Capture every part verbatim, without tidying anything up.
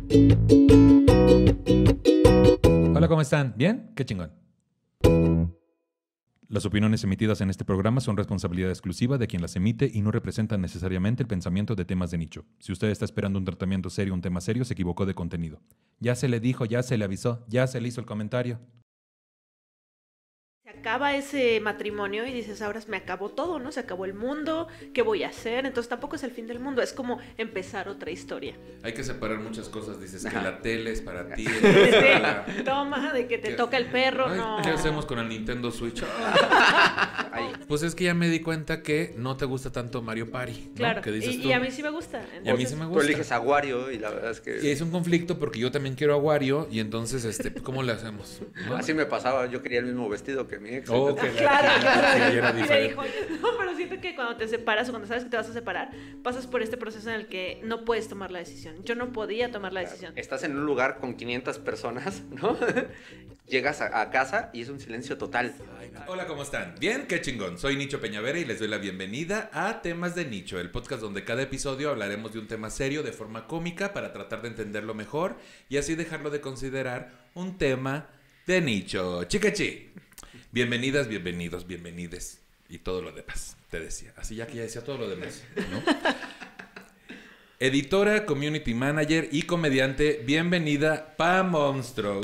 Hola, ¿cómo están? ¿Bien? ¡Qué chingón! Las opiniones emitidas en este programa son responsabilidad exclusiva de quien las emite y no representan necesariamente el pensamiento de temas de nicho. Si usted está esperando un tratamiento serio, un tema serio, se equivocó de contenido. Ya se le dijo, ya se le avisó, ya se le hizo el comentario. Se acaba ese matrimonio y dices, ahora me acabó todo, ¿no? Se acabó el mundo, ¿qué voy a hacer? Entonces tampoco es el fin del mundo, es como empezar otra historia. Hay que separar muchas cosas, dices que la tele es para ti. Sí, toma, de que te ¿Qué? toca el perro, Ay, no. ¿Qué hacemos con el Nintendo Switch? Ay. Pues es que ya me di cuenta que no te gusta tanto Mario Party, ¿no? Claro, ¿Qué dices y, tú? y a mí sí me gusta. Entonces, Y a mí sí me Tú gusta. eliges a Wario y la verdad es que... Y es un conflicto porque yo también quiero a Wario y entonces, este, ¿cómo le hacemos? ¿No? Así me pasaba, yo quería el mismo vestido que mi ex. Oh, entonces- que- Claro, que- claro. que era Y le diferente. dijo, no, pero siento que cuando te separas o cuando sabes que te vas a separar, pasas por este proceso en el que no puedes tomar la decisión. Yo no podía tomar la decisión. Estás en un lugar con quinientas personas, ¿no? Llegas a, a casa y es un silencio total. Ay, no. Hola, ¿cómo están? Bien, qué chingón. Soy Nicho Peñavera y les doy la bienvenida a Temas de Nicho, el podcast donde cada episodio hablaremos de un tema serio de forma cómica para tratar de entenderlo mejor y así dejarlo de considerar un tema de nicho. Chicachi. Bienvenidas, bienvenidos, bienvenides y todo lo demás, te decía. Así ya que ya decía todo lo demás, ¿no? Editora, community manager y comediante, bienvenida Pa Monstruo.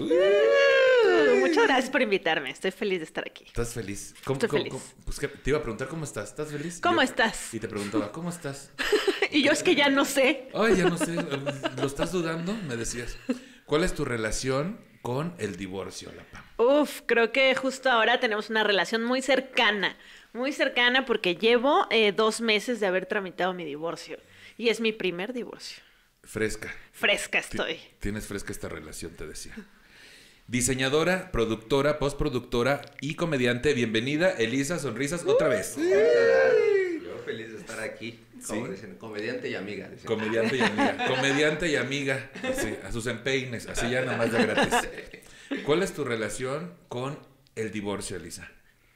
Uh, muchas gracias por invitarme, estoy feliz de estar aquí. ¿Estás feliz? ¿Cómo, Estoy cómo- feliz. cómo? Pues que te iba a preguntar cómo estás. ¿Estás feliz? ¿Cómo Y yo- estás? Y te preguntaba, ¿cómo estás? Y yo es que ya no sé. Ay, ya no sé, ¿lo estás dudando? Me decías. ¿Cuál es tu relación con el divorcio, la Pam? Uf, creo que justo ahora tenemos una relación muy cercana, muy cercana porque llevo eh, dos meses de haber tramitado mi divorcio y es mi primer divorcio. Fresca. Fresca Ti- estoy. Tienes fresca esta relación, te decía. Diseñadora, productora, postproductora y comediante. Bienvenida, Elisa Sonrisas, otra vez. Yo feliz de estar aquí, como Sí. dicen, comediante y amiga. Dicen. Comediante y amiga. Comediante y amiga. Así, a sus empeines, así ya nada más de gratis. ¿Cuál es tu relación con el divorcio, Elisa?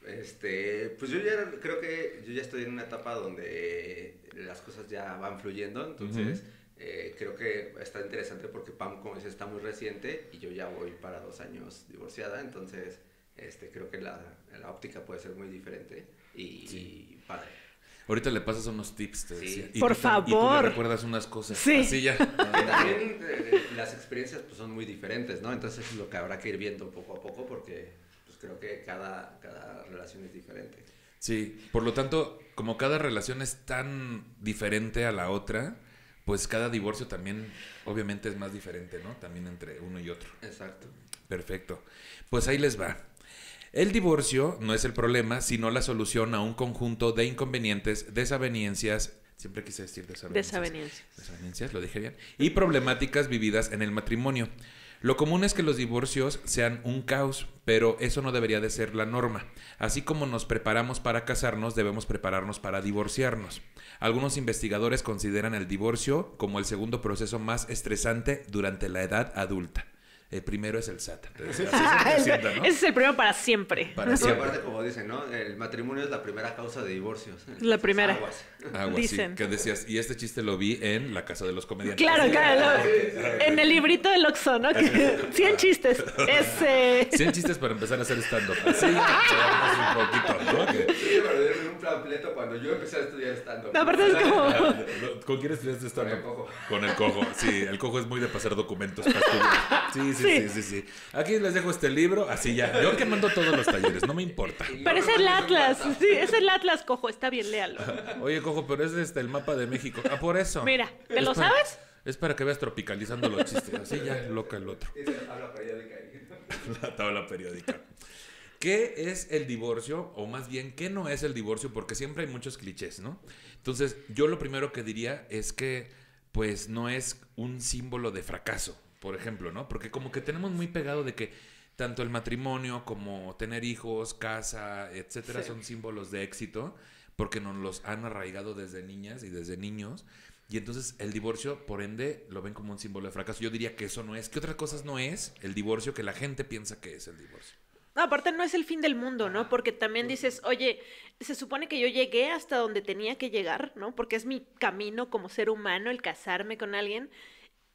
Este, pues yo ya creo que yo ya estoy en una etapa donde las cosas ya van fluyendo, entonces Ujú. eh, creo que está interesante porque Pam, como dices, está muy reciente y yo ya voy para dos años divorciada, entonces este, creo que la, la óptica puede ser muy diferente y, Sí. y padre. Ahorita le pasas unos tips, te Sí. decía. Y Por tú tam- Y tú favor. le recuerdas unas cosas. Sí. Así ya. Que también eh, las experiencias pues, son muy diferentes, ¿no? Entonces es lo que habrá que ir viendo poco a poco porque pues, creo que cada, cada relación es diferente. Sí, por lo tanto, como cada relación es tan diferente a la otra, pues cada divorcio también, obviamente, es más diferente, ¿no? También entre uno y otro. Exacto. Perfecto. Pues ahí les va. El divorcio no es el problema, sino la solución a un conjunto de inconvenientes, desavenencias, siempre quise decir desavenencias. Desavenencias. Desavenencias, lo dije bien. Y problemáticas vividas en el matrimonio. Lo común es que los divorcios sean un caos, pero eso no debería de ser la norma. Así como nos preparamos para casarnos, debemos prepararnos para divorciarnos. Algunos investigadores consideran el divorcio como el segundo proceso más estresante durante la edad adulta. El primero es el S A T. Entonces, así se sienta, ¿no? Ese es el primero para siempre. Para Y siempre. aparte, como dicen, ¿no? El matrimonio es la primera causa de divorcios. La primera. Aguas. Algo así, Dicen. que decías, y este chiste lo vi en La Casa de los Comediantes. Claro, claro. lo- en el librito del Oxxo, ¿no? Que- cien chistes. Ese. cien chistes para empezar a hacer stand-up. Así, veamos un poquito, ¿no? Que- Sí, me dieron un panfleto cuando yo empecé a estudiar stand-up. No, aparte es como. ¿Con quién estudiaste stand-up? Con el cojo. Con el cojo, sí. El cojo es muy de pasar documentos para estudiar. Sí, sí, sí, Sí. sí, sí. Aquí les dejo este libro, así ya. Yo que mando todos los talleres, no me importa. Pero es el Atlas. Sí, es el Atlas, cojo. Está bien, léalo. Oye, cojo, pero es este el mapa de México. Ah, por eso. Mira, ¿te Es lo para- sabes? Es para que veas tropicalizando los chistes. Así ya, loca el otro. Dice, habla periódica ahí. La tabla periódica. ¿Qué es el divorcio? O más bien, ¿qué no es el divorcio? Porque siempre hay muchos clichés, ¿no? Entonces, yo lo primero que diría es que, pues, no es un símbolo de fracaso, por ejemplo, ¿no? Porque como que tenemos muy pegado de que tanto el matrimonio como tener hijos, casa, etcétera, Sí. son símbolos de éxito, porque nos los han arraigado desde niñas y desde niños. Y entonces el divorcio, por ende, lo ven como un símbolo de fracaso. Yo diría que eso no es. ¿Qué otras cosas no es el divorcio que la gente piensa que es el divorcio? No, aparte no es el fin del mundo, ¿no? Porque también dices, oye, se supone que yo llegué hasta donde tenía que llegar, ¿no? Porque es mi camino como ser humano el casarme con alguien.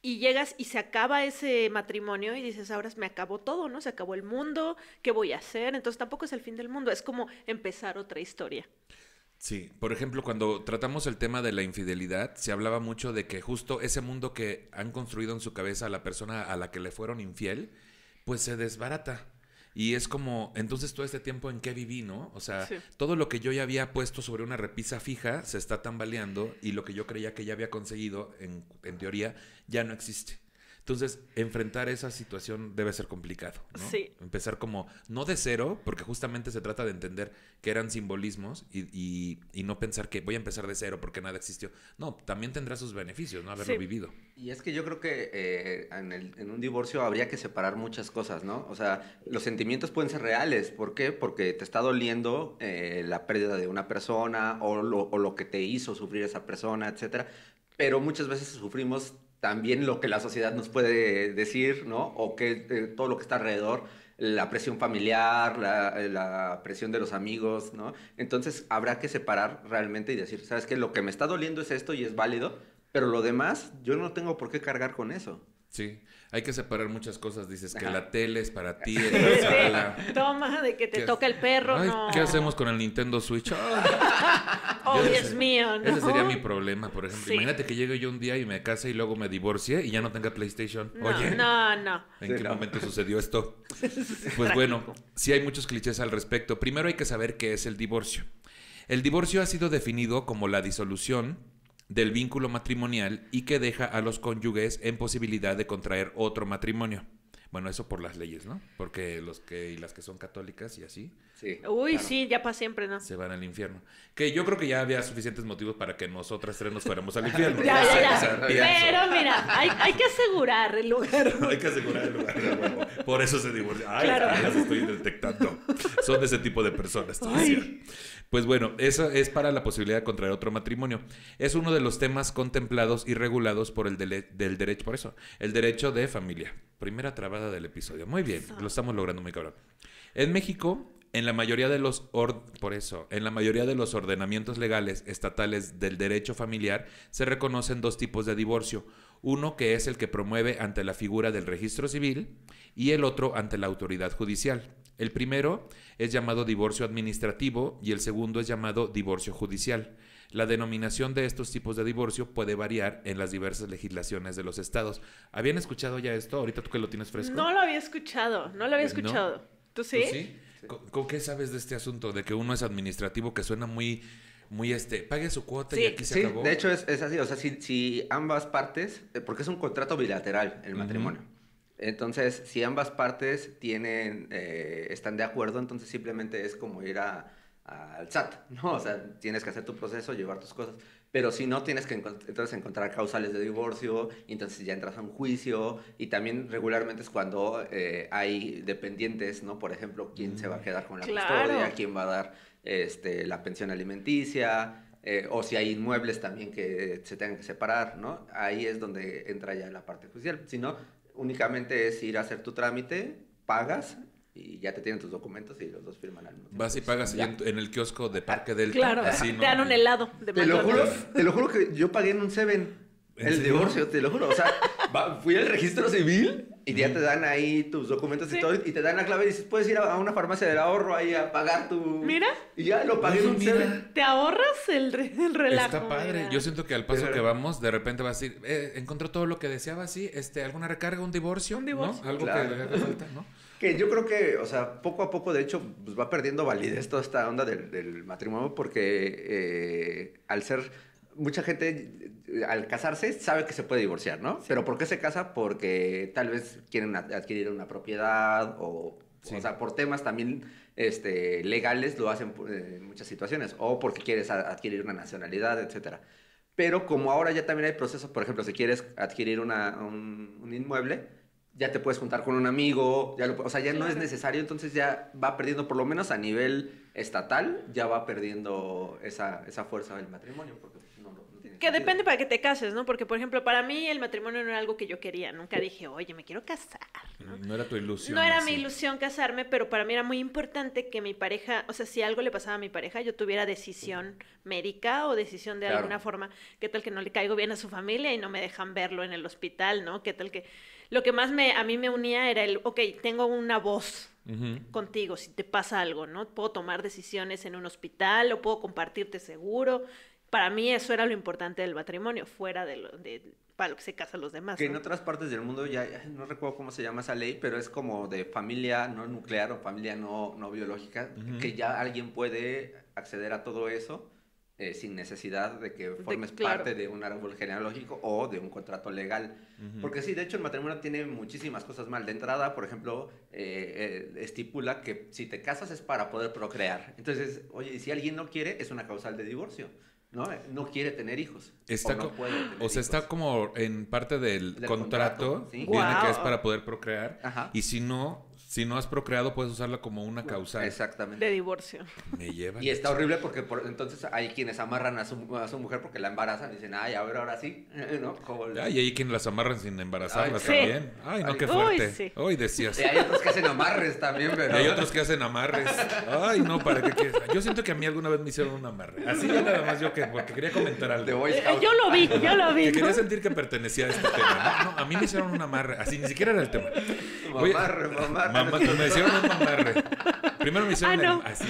y llegas y se acaba ese matrimonio y dices, ahora me acabó todo, ¿no? Se acabó el mundo, ¿qué voy a hacer? Entonces tampoco es el fin del mundo, es como empezar otra historia. Sí, por ejemplo, cuando tratamos el tema de la infidelidad, se hablaba mucho de que justo ese mundo que han construido en su cabeza a la persona a la que le fueron infiel, pues se desbarata. Y es como, entonces todo este tiempo en qué viví, ¿no? O sea, sí. todo lo que yo ya había puesto sobre una repisa fija se está tambaleando y lo que yo creía que ya había conseguido, en, en teoría, ya no existe. Entonces, enfrentar esa situación debe ser complicado, ¿no? Sí. Empezar como, no de cero, porque justamente se trata de entender que eran simbolismos y, y, y no pensar que voy a empezar de cero porque nada existió. No, también tendrá sus beneficios, ¿no? Haberlo sí. vivido. Y es que yo creo que eh, en, el, en un divorcio habría que separar muchas cosas, ¿no? O sea, los sentimientos pueden ser reales. ¿Por qué? Porque te está doliendo eh, la pérdida de una persona o lo, o lo que te hizo sufrir esa persona, etcétera. Pero muchas veces sufrimos también lo que la sociedad nos puede decir, ¿no? O que eh, todo lo que está alrededor, la presión familiar, la, la presión de los amigos, ¿no? Entonces habrá que separar realmente y decir, ¿sabes qué? Lo que me está doliendo es esto y es válido, pero lo demás yo no tengo por qué cargar con eso. Sí, hay que separar muchas cosas. Dices que Ajá. la tele es para ti, en la sala. Toma, de que te ¿Qué toca el perro, Ay, no. ¿Qué hacemos con el Nintendo Switch? Ay. Oh, Yo Dios ese, mío, ¿no? Ese sería mi problema, por ejemplo. Sí. Imagínate que llegue yo un día y me case y luego me divorcie y ya no tenga PlayStation. No, Oye, no, no. ¿en Sí, qué no. momento sucedió esto? Pues bueno, sí hay muchos clichés al respecto. Primero hay que saber qué es el divorcio. El divorcio ha sido definido como la disolución del vínculo matrimonial y que deja a los cónyuges en posibilidad de contraer otro matrimonio. Bueno, eso por las leyes, ¿no? Porque los que y las que son católicas y así Sí, Uy, claro. sí, ya para siempre, ¿no? se van al infierno. Que yo creo que ya había suficientes motivos para que nosotras tres nos fuéramos al infierno. Ya, ya, ya. O sea, pienso. Pero mira, hay, hay que asegurar el lugar. Hay que asegurar el lugar de huevo. Por eso se divorcian. Ay, Claro. ya las estoy detectando. Son de ese tipo de personas, te decía. Pues bueno, eso es para la posibilidad de contraer otro matrimonio. Es uno de los temas contemplados y regulados por el dele- del derecho, por eso, el derecho de familia. Primera trabada del episodio. Muy bien, lo estamos logrando muy cabrón. En México, en la mayoría de los or- por eso, en la mayoría de los ordenamientos legales estatales del derecho familiar se reconocen dos tipos de divorcio. Uno que es el que promueve ante la figura del registro civil y el otro ante la autoridad judicial. El primero es llamado divorcio administrativo y el segundo es llamado divorcio judicial. La denominación de estos tipos de divorcio puede variar en las diversas legislaciones de los estados. ¿Habían escuchado ya esto? Ahorita tú que lo tienes fresco. No lo había escuchado, no lo había ¿No? escuchado. ¿Tú ¿Tú sí? sí? ¿Con, con qué sabes de este asunto? De que uno es administrativo, que suena muy, muy este, pague su cuota y Sí. aquí se Sí, acabó. de hecho es, es así, o sea, si, si ambas partes, eh, porque es un contrato bilateral el matrimonio, entonces si ambas partes tienen, eh, están de acuerdo, entonces simplemente es como ir a, a- al S A T, ¿no? O sea, tienes que hacer tu proceso, llevar tus cosas, pero si no, tienes que encont- entonces encontrar causales de divorcio, y entonces ya entras a un juicio, y también regularmente es cuando eh, hay dependientes, ¿no? Por ejemplo, quién se va a quedar con la Claro. custodia, quién va a dar este, la pensión alimenticia, eh, o si hay inmuebles también que se tengan que separar, ¿no? Ahí es donde entra ya la parte judicial. Si no, únicamente es ir a hacer tu trámite, pagas y ya te tienen tus documentos y los dos firman al mismo tiempo. Vas y pagas ahí Ya. en, en el kiosco de Parque Delta. Claro, así, ¿no? te dan un helado de Te lo juro, McDonald's. te lo juro que yo pagué en un Seven ¿En el serio? divorcio, te lo juro. O sea, va- fui al registro civil y ya te dan ahí tus documentos y Sí. todo, y te dan la clave y dices, puedes ir a a una farmacia del ahorro ahí a pagar tu... Mira. Y ya lo pagué en Oye, un mira. Seven. Te ahorras el, re- el relajo. Está padre. mira. Yo siento que al paso Pero- que vamos, de repente vas a decir, eh, encontró todo lo que deseaba, sí, este, alguna recarga, un divorcio, Un divorcio. ¿no? Algo Claro. que le haga falta, ¿no? Que yo creo que, o sea, poco a poco, de hecho, pues va perdiendo validez toda esta onda del, del matrimonio porque eh, al ser, mucha gente eh, al casarse sabe que se puede divorciar, ¿no? Pero ¿por qué se casa? Porque tal vez quieren ad- adquirir una propiedad o, Sí. o sea, por temas también este, legales lo hacen eh, en muchas situaciones o porque quieres a- adquirir una nacionalidad, etcétera. Pero como ahora ya también hay procesos, por ejemplo, si quieres adquirir una, un, un inmueble, ya te puedes juntar con un amigo, ya lo, o sea, ya no es Claro. necesario, entonces ya va perdiendo, por lo menos a nivel estatal, ya va perdiendo esa, esa fuerza del matrimonio, porque no, no, no tiene que depende para que te cases, ¿no? Porque, por ejemplo, para mí el matrimonio no era algo que yo quería. Nunca dije, oye, me quiero casar, ¿no? No era tu ilusión. No era así. mi ilusión casarme, pero para mí era muy importante que mi pareja, o sea, si algo le pasaba a mi pareja, yo tuviera decisión médica o decisión de Claro. alguna forma. ¿Qué tal que no le caigo bien a su familia y no me dejan verlo en el hospital, ¿no? ¿Qué tal que...? Lo que más me, a mí me unía era el, ok, tengo una voz Ujú. contigo si te pasa algo, ¿no? Puedo tomar decisiones en un hospital o puedo compartirte seguro. Para mí eso era lo importante del matrimonio, fuera de lo, de, para lo que se casan los demás, Que en ¿no? otras partes del mundo ya, ya no recuerdo cómo se llama esa ley, pero es como de familia no nuclear o familia no, no biológica, Ujú. que ya alguien puede acceder a todo eso eh, sin necesidad de que formes claro. parte de un árbol genealógico o de un contrato legal. Ujú. Porque sí, de hecho el matrimonio tiene muchísimas cosas mal. De entrada, por ejemplo, eh, eh, estipula que si te casas es para poder procrear. Entonces, oye, y si alguien no quiere, es una causal de divorcio. ¿No? No quiere tener hijos. Está o no co- puede tener O sea, hijos. está como en parte del, Del contrato, contrato, sí. viene que es Guau. para poder procrear. Ajá. Y si no, si no has procreado, puedes usarla como una causal. Exactamente. De divorcio. Me lleva. Y está horrible porque por, entonces hay quienes amarran a su, a su mujer porque la embarazan y dicen, ay, a ver, ahora sí, ¿no? Como la- Ay, y hay quienes las amarran sin embarazarlas Ay, sí. también. Ay, no, Ay, qué uy, fuerte. sí. Hoy decías. Y hay otros que hacen amarres también, pero... Y hay otros que hacen amarres. Ay, no, para qué quieres. Yo siento que a mí alguna vez me hicieron un amarre. Así ya nada más yo que, porque quería comentar algo. De Boy Eh, Scout. yo lo vi, yo lo vi, Que quería ¿no? sentir que pertenecía a este tema. No, no, a mí me hicieron un amarre. Así ni siquiera era el tema. Oye, Mamarre, mamarre. mamá, me hicieron un mamarre. Primero me hicieron Ah, no. el- así.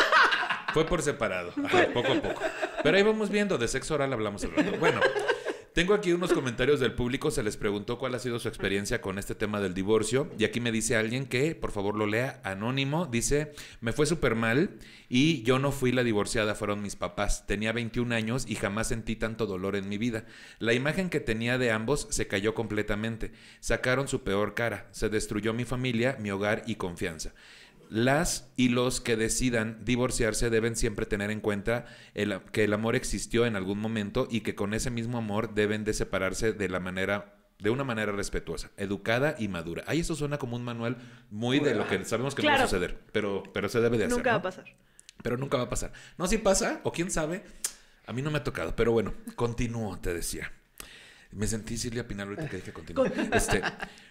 Fue por separado, ajá, poco a poco. Pero ahí vamos viendo, de sexo oral hablamos el rato. Bueno, tengo aquí unos comentarios del público, se les preguntó cuál ha sido su experiencia con este tema del divorcio. Y aquí me dice alguien que, por favor lo lea, anónimo, dice, me fue súper mal y yo no fui la divorciada, fueron mis papás. Tenía veintiún años y jamás sentí tanto dolor en mi vida. La imagen que tenía de ambos se cayó completamente. Sacaron su peor cara, se destruyó mi familia, mi hogar y confianza. Las y los que decidan divorciarse deben siempre tener en cuenta el- que el amor existió en algún momento y que con ese mismo amor deben de separarse de la manera de una manera respetuosa, educada y madura. Ahí eso suena como un manual muy de lo que sabemos que no va Claro. a suceder, pero, pero se debe de hacer, Nunca va ¿no? a pasar. Pero nunca va a pasar. No, si pasa, o quién sabe, a mí no me ha tocado, pero bueno, continúo, te decía. Me sentí Silvia Pinal ahorita que dije continúo. Este,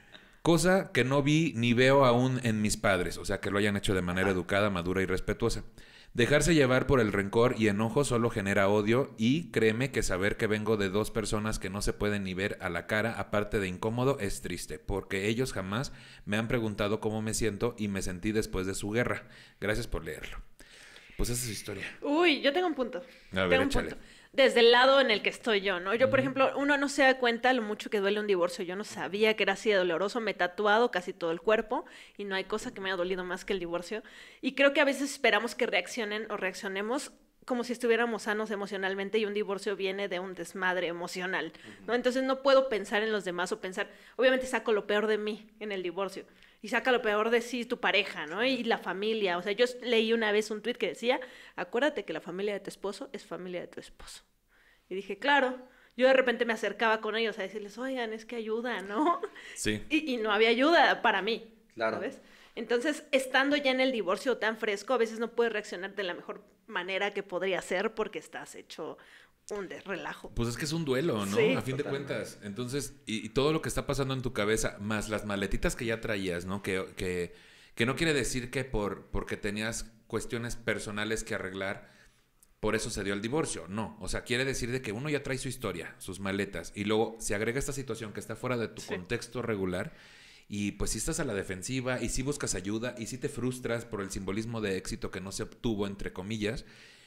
cosa que no vi ni veo aún en mis padres, o sea, que lo hayan hecho de manera educada, madura y respetuosa. Dejarse llevar por el rencor y enojo solo genera odio y créeme que saber que vengo de dos personas que no se pueden ni ver a la cara, aparte de incómodo, es triste, porque ellos jamás me han preguntado cómo me siento y me sentí después de su guerra. Gracias por leerlo. Pues esa es su historia. Uy, yo tengo un punto. A ver, tengo un échale. punto. Desde el lado en el que estoy yo, ¿no? Yo, por ejemplo, uno no se da cuenta lo mucho que duele un divorcio. Yo no sabía que era así de doloroso. Me he tatuado casi todo el cuerpo y no hay cosa que me haya dolido más que el divorcio. Y creo que a veces esperamos que reaccionen o reaccionemos como si estuviéramos sanos emocionalmente y un divorcio viene de un desmadre emocional, ¿no? Entonces no puedo pensar en los demás o pensar, obviamente saco lo peor de mí en el divorcio y saca lo peor de sí tu pareja, ¿no? Y la familia, o sea, yo leí una vez un tuit que decía, acuérdate que la familia de tu esposo es familia de tu esposo. Y dije, claro, yo de repente me acercaba con ellos a decirles, oigan, es que ayuda, ¿no? Sí. Y, y no había ayuda para mí, Claro. ¿sabes? Entonces, estando ya en el divorcio tan fresco, a veces no puedes reaccionar de la mejor manera que podría ser porque estás hecho un de relajo. Pues es que es un duelo, ¿no? Sí. A fin de Totalmente. cuentas. Entonces, y, y todo lo que está pasando en tu cabeza, más las maletitas que ya traías, ¿no? Que, que, que no quiere decir que por porque tenías cuestiones personales que arreglar, por eso se dio el divorcio. No. O sea, quiere decir de que uno ya trae su historia, sus maletas, y luego se agrega esta situación que está fuera de tu Sí. contexto regular. Y pues si estás a la defensiva y si buscas ayuda y si te frustras por el simbolismo de éxito que no se obtuvo, entre comillas.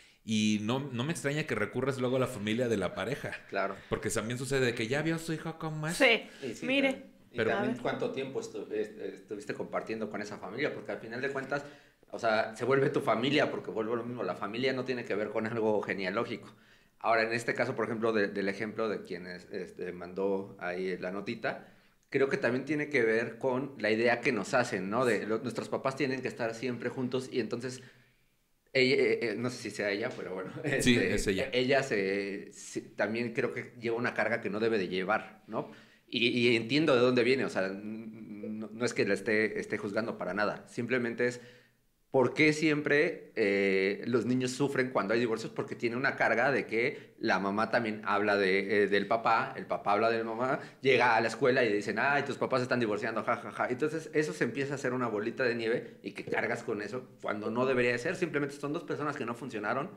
Y no, no me extraña que recurras luego a la familia de la pareja. Claro. Porque también sucede que ya vio a su hijo con más. Sí, Y sí, mire. también- Y Pero- también A ver. cuánto tiempo estu- est- estuviste compartiendo con esa familia, porque al final de cuentas, o sea, se vuelve tu familia, porque vuelve lo mismo, la familia no tiene que ver con algo genealógico. Ahora, en este caso, por ejemplo, de- del ejemplo de quien es- este, mandó ahí la notita, creo que también tiene que ver con la idea que nos hacen, ¿no? De lo- nuestros papás tienen que estar siempre juntos y entonces, ella, eh, eh, no sé si sea ella, pero bueno. Sí, este, es ella. Ella se, se- también creo que lleva una carga que no debe de llevar, ¿no? Y, y entiendo de dónde viene, o sea, no, no es que la esté, esté juzgando para nada, simplemente es ¿por qué siempre eh, los niños sufren cuando hay divorcios? Porque tiene una carga de que la mamá también habla de, eh, del papá, el papá habla de la mamá, llega a la escuela y dicen, ay, tus papás se están divorciando, jajaja. Ja, ja. Entonces eso se empieza a hacer una bolita de nieve y que cargas con eso cuando no debería de ser. Simplemente son dos personas que no funcionaron,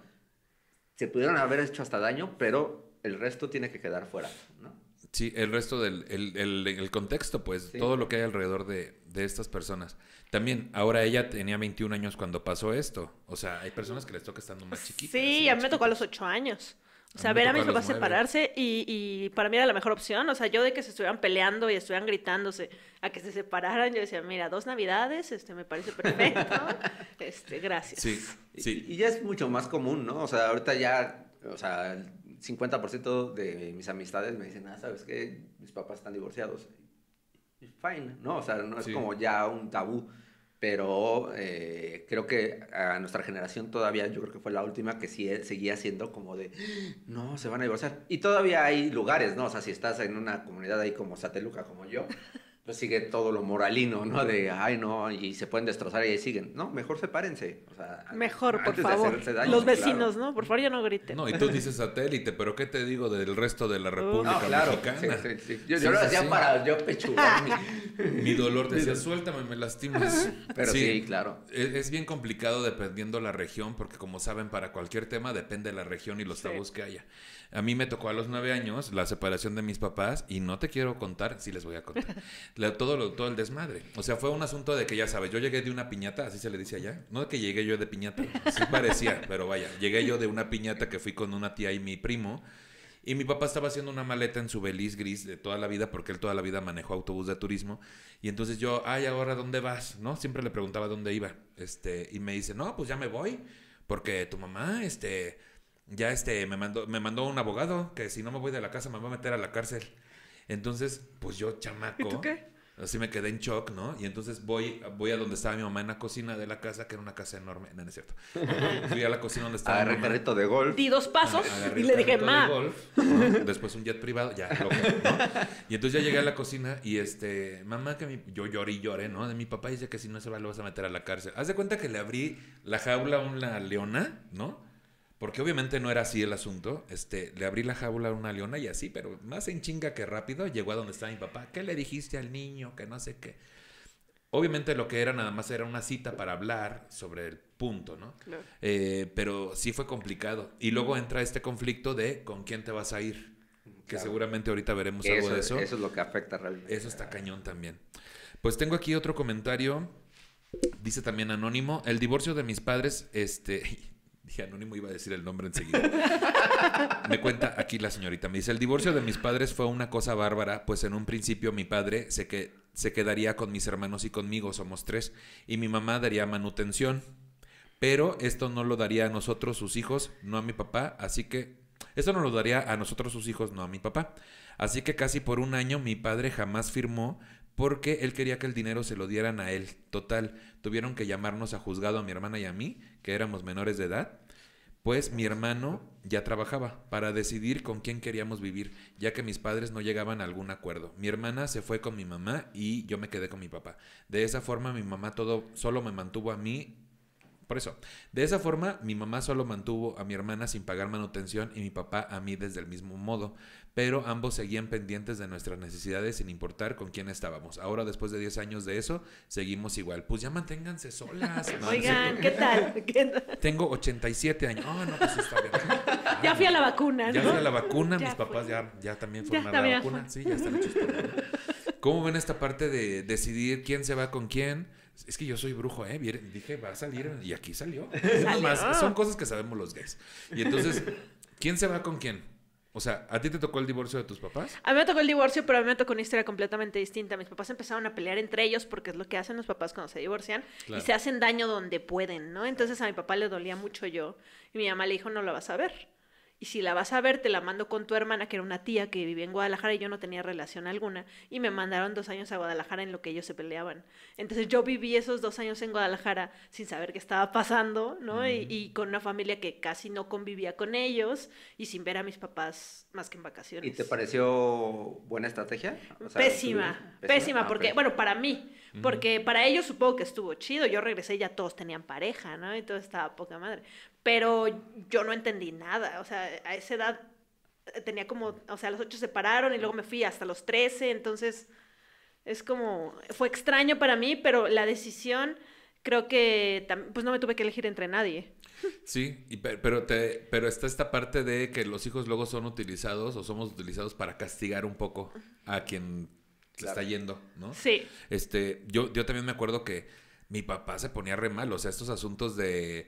se pudieron haber hecho hasta daño, pero el resto tiene que quedar fuera, ¿no? Sí, el resto del el, el, el contexto, pues, sí. Todo lo que hay alrededor de, de estas personas. También, ahora ella tenía veintiún años cuando pasó esto. O sea, hay personas que les toca estando más chiquitas. Sí, a mí me tocó a los ocho años. O sea, a ver a mis papás separarse y, y para mí era la mejor opción. O sea, yo de que se estuvieran peleando y estuvieran gritándose a que se separaran, yo decía, mira, dos navidades, este, me parece perfecto. este, gracias. Sí, sí. Y, y ya es mucho más común, ¿no? O sea, ahorita ya, o sea, el cincuenta por ciento de mis amistades me dicen, ah, ¿sabes qué? Mis papás están divorciados. Y fine, ¿no? O sea, no es sí. como ya un tabú. Pero eh, creo que a nuestra generación todavía, yo creo que fue la última que sí, seguía siendo como de, no, se van a divorciar. Y todavía hay lugares, ¿no? O sea, si estás en una comunidad ahí como Sateluca, como yo, pues sigue todo lo moralino, ¿no? De, ay, no, y se pueden destrozar y ahí siguen. No, mejor sepárense. O sea, mejor, por favor. Daño, los vecinos, claro. ¿no? Por favor, ya no griten. No, y tú dices satélite, pero ¿qué te digo del resto de la República no, claro. Mexicana? Sí, sí, sí. Yo, sí, yo lo hacía sí. para yo pechugar mi... mi dolor. Te decía, suéltame, me lastimas. Pero sí, sí claro. Es, es bien complicado dependiendo la región, porque como saben, para cualquier tema depende de la región y los sí. tabús que haya. A mí me tocó a los nueve años la separación de mis papás y no te quiero contar, sí les voy a contar, la, todo, lo, todo el desmadre. O sea, fue un asunto de que ya sabes, yo llegué de una piñata, así se le dice allá, no de que llegué yo de piñata, sí parecía, pero vaya, llegué yo de una piñata que fui con una tía y mi primo y mi papá estaba haciendo una maleta en su Beliz gris de toda la vida porque él toda la vida manejó autobús de turismo y entonces yo, ay, ¿ahora dónde vas? ¿No? Siempre le preguntaba dónde iba este y me dice, no, pues ya me voy porque tu mamá, este... ya este me mandó me mandó un abogado que si no me voy de la casa me va a meter a la cárcel. Entonces, pues yo, chamaco, ¿y tú qué? Así me quedé en shock, ¿no? Y entonces voy voy a donde estaba mi mamá en la cocina de la casa, que era una casa enorme. No, no es cierto. Fui a la cocina donde estaba Agarré carrito de golf. Di dos pasos Agarré y le dije, ma. De golf, ¿no? Después un jet privado, ya, loco, ¿no? Y entonces ya llegué a la cocina y este, mamá, que mi, yo lloré y lloré, ¿no? De mi papá dice que si no se va lo vas a meter a la cárcel. Haz de cuenta que le abrí la jaula a una leona, ¿no? Porque obviamente no era así el asunto. Este, le abrí la jaula a una leona y así, pero más en chinga que rápido llegó a donde estaba mi papá. ¿Qué le dijiste al niño? Que no sé qué. Obviamente lo que era nada más era una cita para hablar sobre el punto, ¿no? Claro. Eh, pero sí fue complicado. Y luego entra este conflicto de ¿con quién te vas a ir? Que claro. seguramente ahorita veremos eso, algo de eso. Eso es lo que afecta realmente. Eso está cañón también. Pues tengo aquí otro comentario. Dice también Anónimo. El divorcio de mis padres, este... Dije Anónimo, iba a decir el nombre enseguida. Me cuenta aquí la señorita. Me dice, el divorcio de mis padres fue una cosa bárbara, pues en un principio mi padre se, que, se quedaría con mis hermanos y conmigo, somos tres, y mi mamá daría manutención. Pero esto no lo daría a nosotros, sus hijos, no a mi papá, así que... Esto no lo daría a nosotros, sus hijos, no a mi papá. Así que casi por un año mi padre jamás firmó porque él quería que el dinero se lo dieran a él. Total, tuvieron que llamarnos a juzgado a mi hermana y a mí, que éramos menores de edad, pues mi hermano ya trabajaba para decidir con quién queríamos vivir, ya que mis padres no llegaban a algún acuerdo. Mi hermana se fue con mi mamá y yo me quedé con mi papá. De esa forma mi mamá todo solo me mantuvo a mí. Por eso, de esa forma mi mamá solo mantuvo a mi hermana sin pagar manutención y mi papá a mí desde el mismo modo, pero ambos seguían pendientes de nuestras necesidades sin importar con quién estábamos. Ahora, después de diez años de eso, seguimos igual. Pues ya manténganse solas. No, Oigan, no ¿qué tal? ¿Qué tal? Tengo ochenta y siete años. Oh, no, pues está bien. Ah, ya fui a la vacuna, ¿no? Ya fui a la vacuna, ya mis fui. papás ya, ya también fueron ya, a la también vacuna. fue. Sí, ya están hechos por mí. ¿Cómo ven esta parte de decidir quién se va con quién? Es que yo soy brujo, ¿eh? Dije, va a salir y aquí salió. ¿Salió? Más, son cosas que sabemos los gays. Y entonces, ¿quién se va con quién? O sea, ¿a ti te tocó el divorcio de tus papás? A mí me tocó el divorcio, pero a mí me tocó una historia completamente distinta. Mis papás empezaron a pelear entre ellos porque es lo que hacen los papás cuando se divorcian. Claro. Y se hacen daño donde pueden, ¿no? Entonces a mi papá le dolía mucho yo. Y mi mamá le dijo, no la vas a ver. Y si la vas a ver, te la mando con tu hermana, que era una tía que vivía en Guadalajara y yo no tenía relación alguna. Y me mandaron dos años a Guadalajara en lo que ellos se peleaban. Entonces yo viví esos dos años en Guadalajara sin saber qué estaba pasando, ¿no? Mm. Y, y con una familia que casi no convivía con ellos y sin ver a mis papás más que en vacaciones. ¿Y te pareció buena estrategia? O sea, pésima, pésima, pésima, ah, porque, okay. bueno, para mí, Porque para ellos supongo que estuvo chido. Yo regresé y ya todos tenían pareja, ¿no? Y todo estaba poca madre. Pero yo no entendí nada. O sea, a esa edad tenía como... O sea, a los ocho se separaron y luego me fui hasta los trece. Entonces, es como... Fue extraño para mí, pero la decisión... Creo que pues no me tuve que elegir entre nadie. Sí, y, pero, te, pero está esta parte de que los hijos luego son utilizados o somos utilizados para castigar un poco a quien se claro. está yendo, ¿no? Sí. Este, yo, yo también me acuerdo que mi papá se ponía re mal, o sea, estos asuntos de,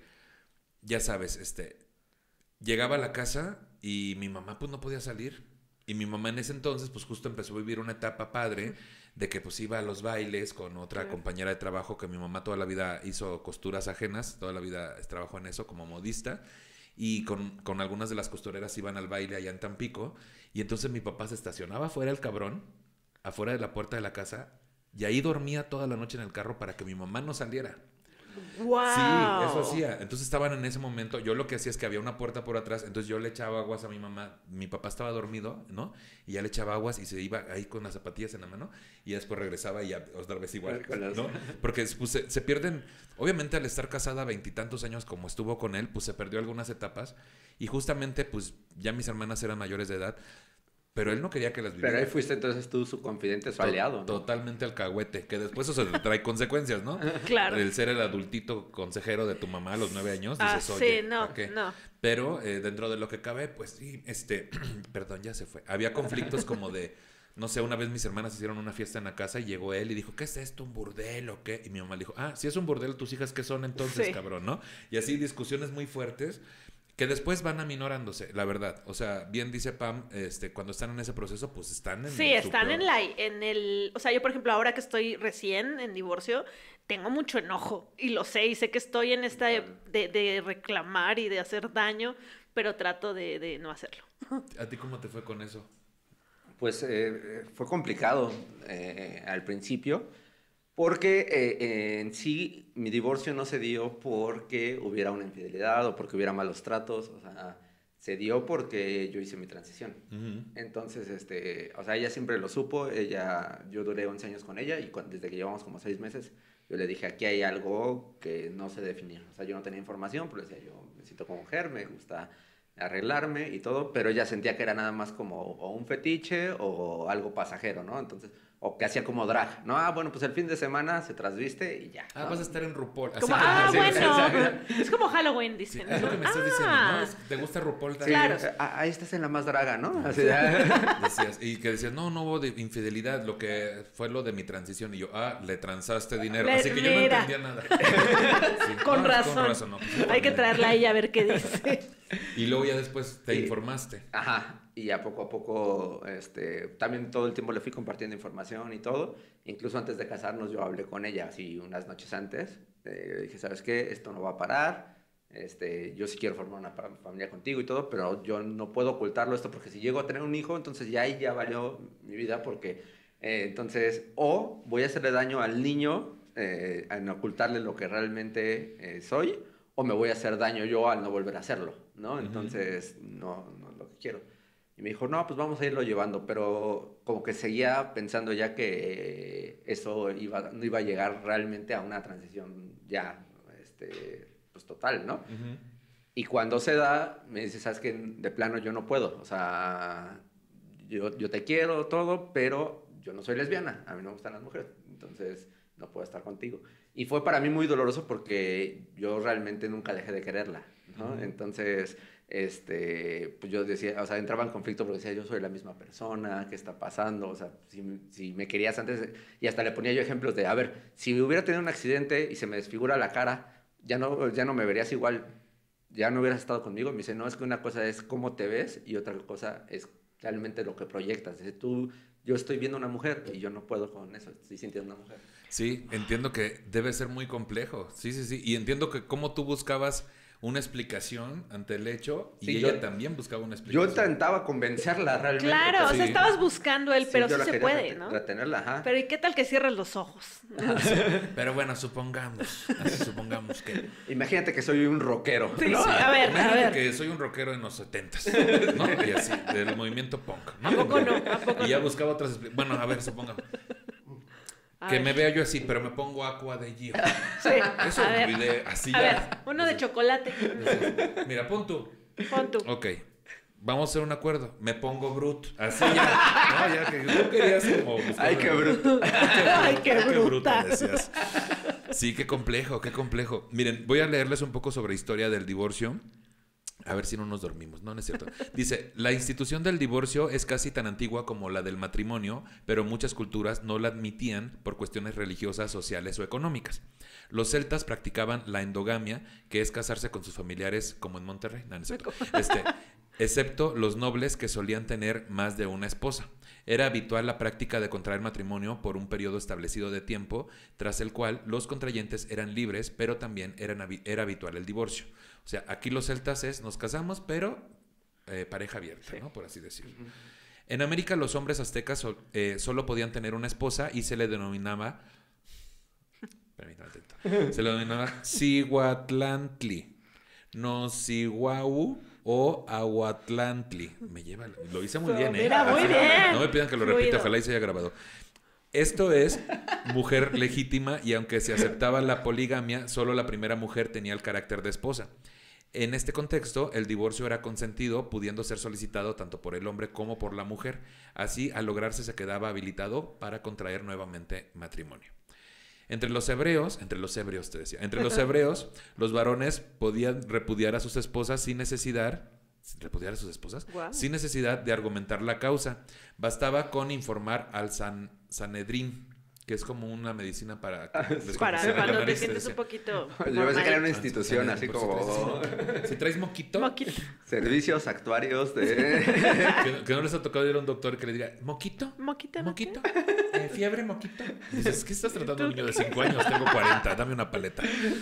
ya sabes, este, llegaba a la casa y mi mamá pues no podía salir. Y mi mamá en ese entonces pues justo empezó a vivir una etapa padre de que pues iba a los bailes con otra sí. compañera de trabajo que mi mamá toda la vida hizo costuras ajenas, toda la vida trabajó en eso como modista y con, con algunas de las costureras iban al baile allá en Tampico y entonces mi papá se estacionaba afuera el cabrón, afuera de la puerta de la casa y ahí dormía toda la noche en el carro para que mi mamá no saliera. ¡Wow! Sí, eso hacía. Entonces estaban en ese momento. Yo lo que hacía es que había una puerta por atrás. Entonces yo le echaba aguas a mi mamá. Mi papá estaba dormido, ¿no? Y ya le echaba aguas y se iba ahí con las zapatillas en la mano. Y después regresaba y ya otra vez igual, ¿no? Porque pues, se, se pierden... Obviamente al estar casada veintitantos años como estuvo con él, pues se perdió algunas etapas. Y justamente, pues ya mis hermanas eran mayores de edad. Pero él no quería que las viviera. Pero ahí fuiste entonces tú su confidente, su aliado, ¿no? Totalmente alcahuete, que después eso trae consecuencias, ¿no? Claro. El ser el adultito consejero de tu mamá a los nueve años, dices, ah, oye, sí, no, ¿por no. Pero eh, dentro de lo que cabe, pues sí, este, perdón, ya se fue. Había conflictos como de, no sé, una vez mis hermanas hicieron una fiesta en la casa y llegó él y dijo, ¿qué es esto, un burdel o qué? Y mi mamá le dijo, ah, si es un burdel, tus hijas, ¿qué son entonces, sí. cabrón, no? Y así discusiones muy fuertes. Que después van aminorándose, la verdad. O sea, bien dice Pam, este, cuando están en ese proceso, pues están en Sí, el están super... en la en el, o sea, yo por ejemplo, ahora que estoy recién en divorcio, tengo mucho enojo y lo sé y sé que estoy en esta de, de, de reclamar y de hacer daño, pero trato de, de no hacerlo. ¿A ti cómo te fue con eso? Pues eh, fue complicado eh, al principio. Porque eh, en sí mi divorcio no se dio porque hubiera una infidelidad o porque hubiera malos tratos, o sea, se dio porque yo hice mi transición. Uh-huh. Entonces, este, o sea, ella siempre lo supo, ella, yo duré once años con ella y cuando, desde que llevamos como seis meses, yo le dije, aquí hay algo que no se definía. O sea, yo no tenía información, pero decía, yo me siento como mujer, me gusta arreglarme y todo, pero ella sentía que era nada más como o un fetiche o algo pasajero, ¿no? Entonces... O que hacía como drag, ¿no? Ah, bueno, pues el fin de semana se trasviste y ya. Ah, ¿no? vas a estar en RuPaul. Así Como, que, ah, sí, bueno. Es como Halloween, dicen. Sí, es lo que me estás ah. diciendo, ¿no? Es, ¿te gusta RuPaul también? Claro. Ah, ahí estás en la más draga, ¿no? Así, decías, y que decías, no, no hubo de infidelidad, lo que fue lo de mi transición. Y yo, ah, le transaste dinero. Le, Así que yo no mira. entendía nada. Sí, con, no, razón. con razón. No, pues, hay que traerla a ella a ver qué dice. Y luego ya después te sí. informaste. Ajá. Y a poco a poco, este, también todo el tiempo le fui compartiendo información y todo. Incluso antes de casarnos yo hablé con ella, así unas noches antes. Eh, dije, ¿sabes qué? Esto no va a parar. Este, yo sí quiero formar una familia contigo y todo, pero yo no puedo ocultarlo esto porque si llego a tener un hijo, entonces ya ahí ya valió mi vida porque, eh, entonces, o voy a hacerle daño al niño eh, en ocultarle lo que realmente eh, soy, o me voy a hacer daño yo al no volver a hacerlo, ¿no? Entonces, uh-huh. no, no es lo que quiero. Y me dijo, no, pues vamos a irlo llevando, pero como que seguía pensando ya que eso iba, no iba a llegar realmente a una transición ya, este, pues total, ¿no? Uh-huh. Y cuando se da, me dice, ¿sabes qué? De plano yo no puedo, o sea, yo, yo te quiero todo, pero yo no soy lesbiana, a mí no me gustan las mujeres, entonces no puedo estar contigo. Y fue para mí muy doloroso porque yo realmente nunca dejé de quererla, ¿no? Uh-huh. Entonces... este, pues yo decía, o sea, entraba en conflicto porque decía, yo soy la misma persona, ¿qué está pasando? O sea, si, si me querías antes, y hasta le ponía yo ejemplos de, a ver, si hubiera tenido un accidente y se me desfigura la cara, ya no, ya no me verías igual, ya no hubieras estado conmigo. Me dice, no, es que una cosa es cómo te ves y otra cosa es realmente lo que proyectas. Dice, tú, yo estoy viendo una mujer y yo no puedo con eso, estoy sintiendo una mujer. Sí, entiendo que debe ser muy complejo, sí, sí, sí, y entiendo que cómo tú buscabas una explicación ante el hecho y sí, ella yo, también buscaba una explicación. Yo intentaba convencerla realmente. Claro, pues, o sea, sí. estabas buscando él, pero sí, sí se puede, reten- ¿no? Retenerla, ajá. Pero ¿y qué tal que cierres los ojos? Pero bueno, supongamos, así supongamos que... Imagínate que soy un rockero. Sí, ¿no? sí, a ver, Imagínate a ver. que soy un rockero en los setentas, ¿no? Y así, del movimiento punk, ¿no? ¿A poco no? ¿A poco y ya no? buscaba otras... Bueno, a ver, supongamos. A que ver. me vea yo así, pero me pongo agua de Gio. Sí. Eso A ver. olvidé, así A ver, ya. uno de chocolate. Mira, pon tú. Pon tú. Ok, vamos a hacer un acuerdo. Me pongo brut. Así ya. No, ya que tú querías como... buscar- Ay, qué bruto. Ay, qué bruta. decías. Sí, qué complejo, qué complejo. Miren, voy a leerles un poco sobre historia del divorcio. A ver si no nos dormimos. No, no es cierto. Dice, la institución del divorcio es casi tan antigua como la del matrimonio, pero muchas culturas no la admitían por cuestiones religiosas, sociales o económicas. Los celtas practicaban la endogamia, que es casarse con sus familiares, como en Monterrey. No, no es cierto. Este, excepto los nobles que solían tener más de una esposa. Era habitual la práctica de contraer matrimonio por un periodo establecido de tiempo, tras el cual los contrayentes eran libres, pero también eran, era habitual el divorcio. O sea, aquí los celtas es, nos casamos, pero eh, pareja abierta, sí, ¿no? Por así decirlo. Uh-huh. En América los hombres aztecas eh, solo podían tener una esposa y se le denominaba, permítame atento, se le denominaba Cihuatlantli, no Cihuau o Aguatlantli. Me lleva, lo hice muy bien, ¿eh? Mira, muy bien. No me pidan que lo repita, Fluido. Ojalá y se haya grabado. Esto es mujer legítima y aunque se aceptaba la poligamia, solo la primera mujer tenía el carácter de esposa. En este contexto, el divorcio era consentido, pudiendo ser solicitado tanto por el hombre como por la mujer. Así, al lograrse, se quedaba habilitado para contraer nuevamente matrimonio. Entre los hebreos, entre los hebreos te decía, entre los hebreos, los varones podían repudiar a sus esposas sin necesidad, repudiar a sus esposas, wow. sin necesidad de argumentar la causa. Bastaba con informar al San, Sanedrín, que es como una medicina para... Para cuando te sientes un poquito... Yo pensé que era una institución, así por como... Si traes, si traes moquito... Moquito. Servicios actuarios de... que, que no les ha tocado ir a un doctor que le diga, ¿moquito? ¿Moquito? ¿Moquito? Eh, ¿Fiebre, moquito? Y dices, ¿qué estás tratando a un niño de cinco años? Tengo cuarenta, dame una paleta.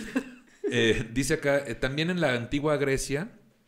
Eh, dice acá, eh, también en la antigua Grecia...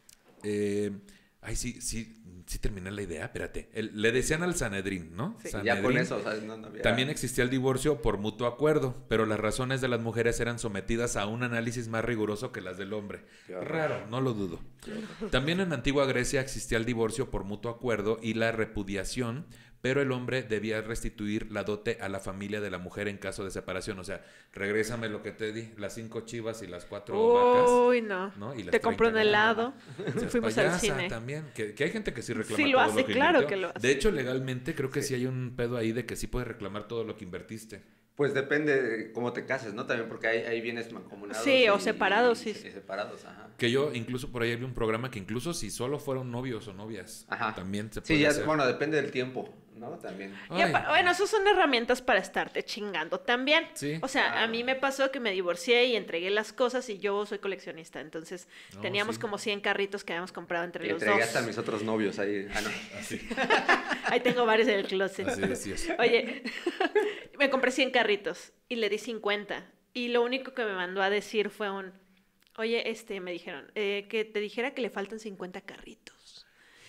Eh, ay, sí, sí... Sí terminé la idea, espérate. El, le decían al Sanedrín, ¿no? Sí, Sanedrín. ya con eso, o sea, no, no había... También existía el divorcio por mutuo acuerdo, pero las razones de las mujeres eran sometidas a un análisis más riguroso que las del hombre. Raro, no lo dudo. También en antigua Grecia existía el divorcio por mutuo acuerdo y la repudiación, pero el hombre debía restituir la dote a la familia de la mujer en caso de separación. O sea, regrésame lo que te di, las cinco chivas y las cuatro vacas. Uy, no. ¿no? Y te compré un helado. Fuimos al cine. También, que, que hay gente que sí reclama sí lo todo hace, lo que claro invirtió. que lo hace. De hecho, legalmente creo que sí. sí hay un pedo ahí de que sí puedes reclamar todo lo que invertiste. Pues depende de cómo te cases, ¿no? También porque hay, hay bienes mancomunados. Sí, y, o separados, sí. Y separados, ajá. Que yo, incluso por ahí vi un programa que incluso si solo fueron novios o novias, ajá. también se puede Sí, ya, hacer. bueno, depende del tiempo, ¿no? También. Pa- bueno, esas son herramientas para estarte chingando también. Sí. O sea, Claro. a mí me pasó que me divorcié y entregué las cosas y yo soy coleccionista. Entonces, No, teníamos sí. como cien carritos que habíamos comprado entre Y los entregué dos. hasta a mis otros novios ahí. Ah, no. Así, Ahí tengo varios en el closet. así decías. Oye, me compré cien carritos y le di cincuenta. Y lo único que me mandó a decir fue un... Oye, este, me dijeron, eh, que te dijera que le faltan cincuenta carritos.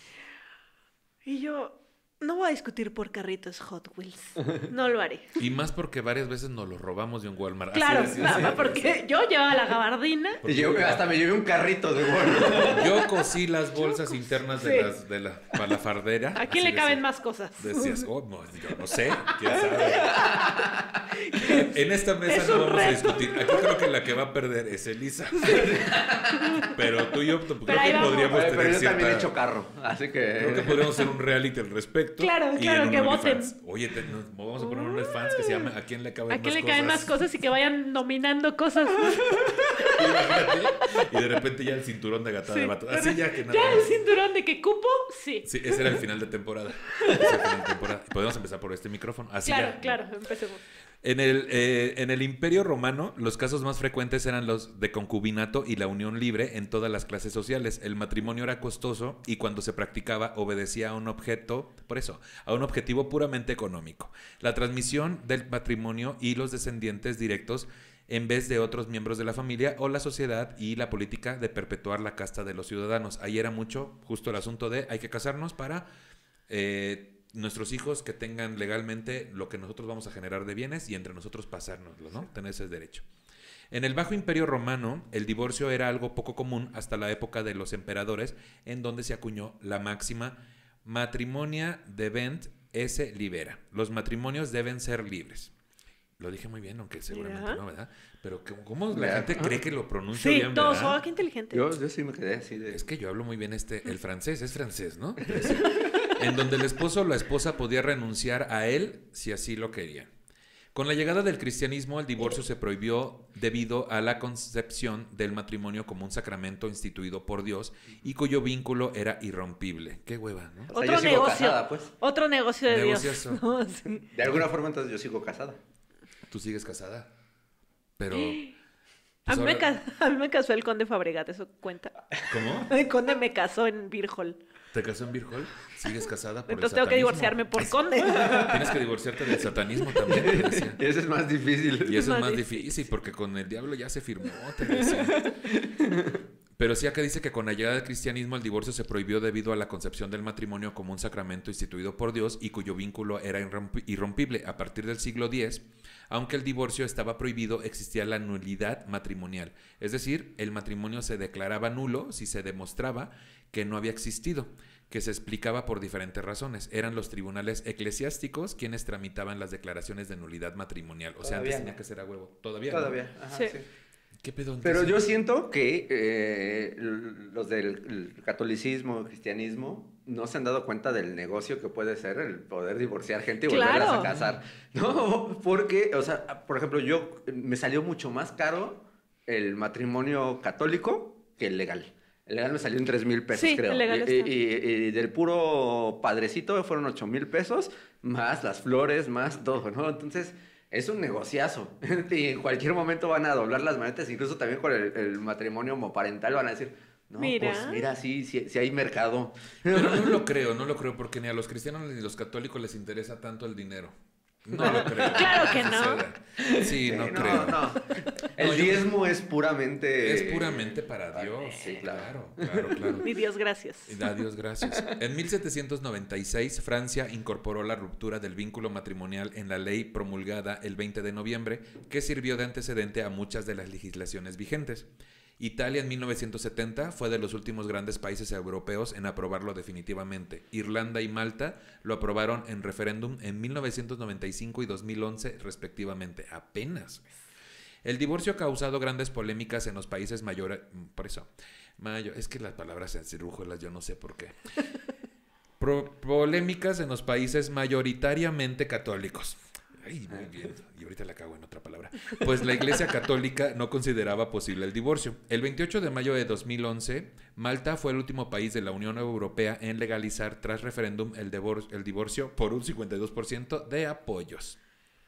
Y yo, no voy a discutir por carritos Hot Wheels. No lo haré. Y más porque varias veces nos los robamos de un Walmart. Así Claro, decías. no, porque yo llevaba la gabardina. Y yo hasta me llevé un carrito de bueno. Yo cosí las bolsas internas de, sí. las, de la palafardera. ¿A quién Así le caben decía. más cosas? Decías, oh, no, yo no sé, quién sabe. En esta mesa Es no un vamos a reto. discutir. Aquí creo que la que va a perder es Elisa. Pero tú y yo creo Pero ahí que vamos. podríamos Oye, tener pero yo cierta... también he hecho carro, así Creo que que... podríamos hacer un reality al respecto. Claro, y claro, en un que OnlyFans. voten. Oye, te- nos vamos a poner un OnlyFans que se llama ¿A quién le caben ¿A más quién le cosas? caen más cosas y que vayan nominando cosas? Imagínate. Y de repente ya el cinturón de gata Sí. de vato. Así ya que nada ¿Ya el más. cinturón de que cupo? Sí. Sí, ese era el final de temporada. Ese era el final de temporada. Podemos empezar por este micrófono. Así Claro, ya. claro, empecemos. En el, eh, en el Imperio Romano, los casos más frecuentes eran los de concubinato y la unión libre en todas las clases sociales. El matrimonio era costoso y cuando se practicaba obedecía a un objeto, por eso, a un objetivo puramente económico. La transmisión del matrimonio y los descendientes directos en vez de otros miembros de la familia o la sociedad y la política de perpetuar la casta de los ciudadanos. Ahí era mucho justo el asunto de hay que casarnos para... Eh, nuestros hijos que tengan legalmente lo que nosotros vamos a generar de bienes y entre nosotros pasárnoslo, ¿no? Tener ese derecho. En el Bajo Imperio Romano, el divorcio era algo poco común hasta la época de los emperadores, en donde se acuñó la máxima matrimonia debent esse libera. Los matrimonios deben ser libres. Lo dije muy bien, aunque seguramente Mira. no, ¿verdad? Pero que- ¿cómo la Mira. gente cree que lo pronuncio Sí, bien, todos, verdad? oh, qué inteligente. Yo, yo sí me quedé así de... Es que yo hablo muy bien este, el francés, es francés, ¿no? Es- en donde el esposo o la esposa podía renunciar a él si así lo querían. Con la llegada del cristianismo, el divorcio se prohibió debido a la concepción del matrimonio como un sacramento instituido por Dios y cuyo vínculo era irrompible. Qué hueva, ¿no? O sea, Otro yo sigo negocio. casada, pues. Otro negocio de Negociazo. Dios. No, sí. De alguna forma, entonces, yo sigo casada. Tú sigues casada, pero... A pues mí, me ahora- ca- a mí me casó el conde Fabregat, ¿eso cuenta? ¿Cómo? El conde me casó en Virgol. ¿Te casó en Virgol? ¿Sigues casada por Entonces el tengo que satanismo? divorciarme por conde. Tienes que divorciarte del satanismo también, te decía. Ese es más difícil. Y eso Más es más difícil. difícil porque con el diablo ya se firmó, te decía. Pero sí acá dice que con la llegada del cristianismo el divorcio se prohibió debido a la concepción del matrimonio como un sacramento instituido por Dios y cuyo vínculo era irrompi- irrompible. A partir del siglo diez, aunque el divorcio estaba prohibido, existía la nulidad matrimonial. Es decir, el matrimonio se declaraba nulo si se demostraba que no había existido, que se explicaba por diferentes razones. Eran los tribunales eclesiásticos quienes tramitaban las declaraciones de nulidad matrimonial. O sea, antes Todavía tenía no. que ser a huevo. Todavía. ¿no? Todavía. Ajá, Sí. sí. ¿Qué pedo? Pero Entonces, yo siento que eh, l- los del el catolicismo, el cristianismo, no se han dado cuenta del negocio que puede ser el poder divorciar gente y Claro. volverlas a casar. No, porque, o sea, por ejemplo, yo me salió mucho más caro el matrimonio católico que el legal. El legal me salió en tres mil pesos, Sí, creo. el legal y, está. y- y del puro padrecito fueron ocho mil pesos, más las flores, más todo, ¿no? Entonces, es un negociazo. Y en cualquier momento van a doblar las manetas, incluso también con el, el matrimonio homoparental van a decir, no, Mira. pues mira, sí, sí, sí hay mercado. Pero no lo creo, no lo creo, porque ni a los cristianos ni a los católicos les interesa tanto el dinero. No lo creo. Claro que no. suceda. Sí, no, Sí, creo. no. El No, yo- diezmo es puramente... Es puramente para Dios. Sí, claro. Claro, claro, claro. Mi Dios, gracias. Y da Dios gracias. En mil setecientos noventa y seis, Francia incorporó la ruptura del vínculo matrimonial en la ley promulgada el veinte de noviembre, que sirvió de antecedente a muchas de las legislaciones vigentes. Italia en mil novecientos setenta fue de los últimos grandes países europeos en aprobarlo definitivamente. Irlanda y Malta lo aprobaron en referéndum en mil novecientos noventa y cinco y dos mil once respectivamente. Apenas. El divorcio ha causado grandes polémicas en los países mayores. Por eso, mayor, es que las palabras cirúrgilas yo no sé por qué. Pro- polémicas en los países mayoritariamente católicos. Ay, muy bien. Y ahorita la cago en otra palabra. Pues la Iglesia Católica no consideraba posible el divorcio. El veintiocho de mayo de dos mil once, Malta fue el último país de la Unión Europea en legalizar tras referéndum el, divor- el divorcio por un cincuenta y dos por ciento de apoyos.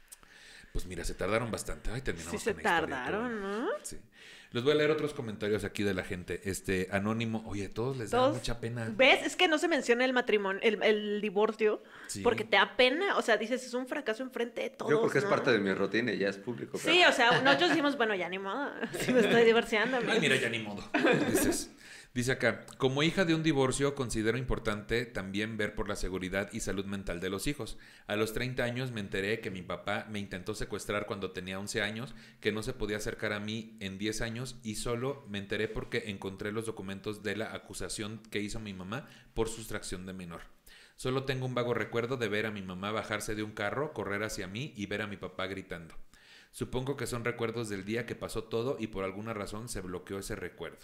Pues mira, se tardaron bastante. Ay, terminamos Sí se con la historia, tardaron, pero- ¿no? Sí. Les voy a leer otros comentarios aquí de la gente. Este, anónimo. Oye, todos les da Todos- mucha pena. ¿Ves? Es que no se menciona el matrimonio, el, el divorcio, Sí. porque te da pena. O sea, dices, es un fracaso enfrente de todos. Yo creo que es ¿no? parte de mi rutina y ya es público. pero- Sí, o sea, nosotros decimos, bueno, ya ni modo. Si me estoy divorciando. Ay, mira, ya ni modo. Dices, dice acá, como hija de un divorcio, considero importante también ver por la seguridad y salud mental de los hijos. A los treinta años me enteré que mi papá me intentó secuestrar cuando tenía once años, que no se podía acercar a mí en diez años y solo me enteré porque encontré los documentos de la acusación que hizo mi mamá por sustracción de menor. Solo tengo un vago recuerdo de ver a mi mamá bajarse de un carro, correr hacia mí y ver a mi papá gritando. Supongo que son recuerdos del día que pasó todo y por alguna razón se bloqueó ese recuerdo.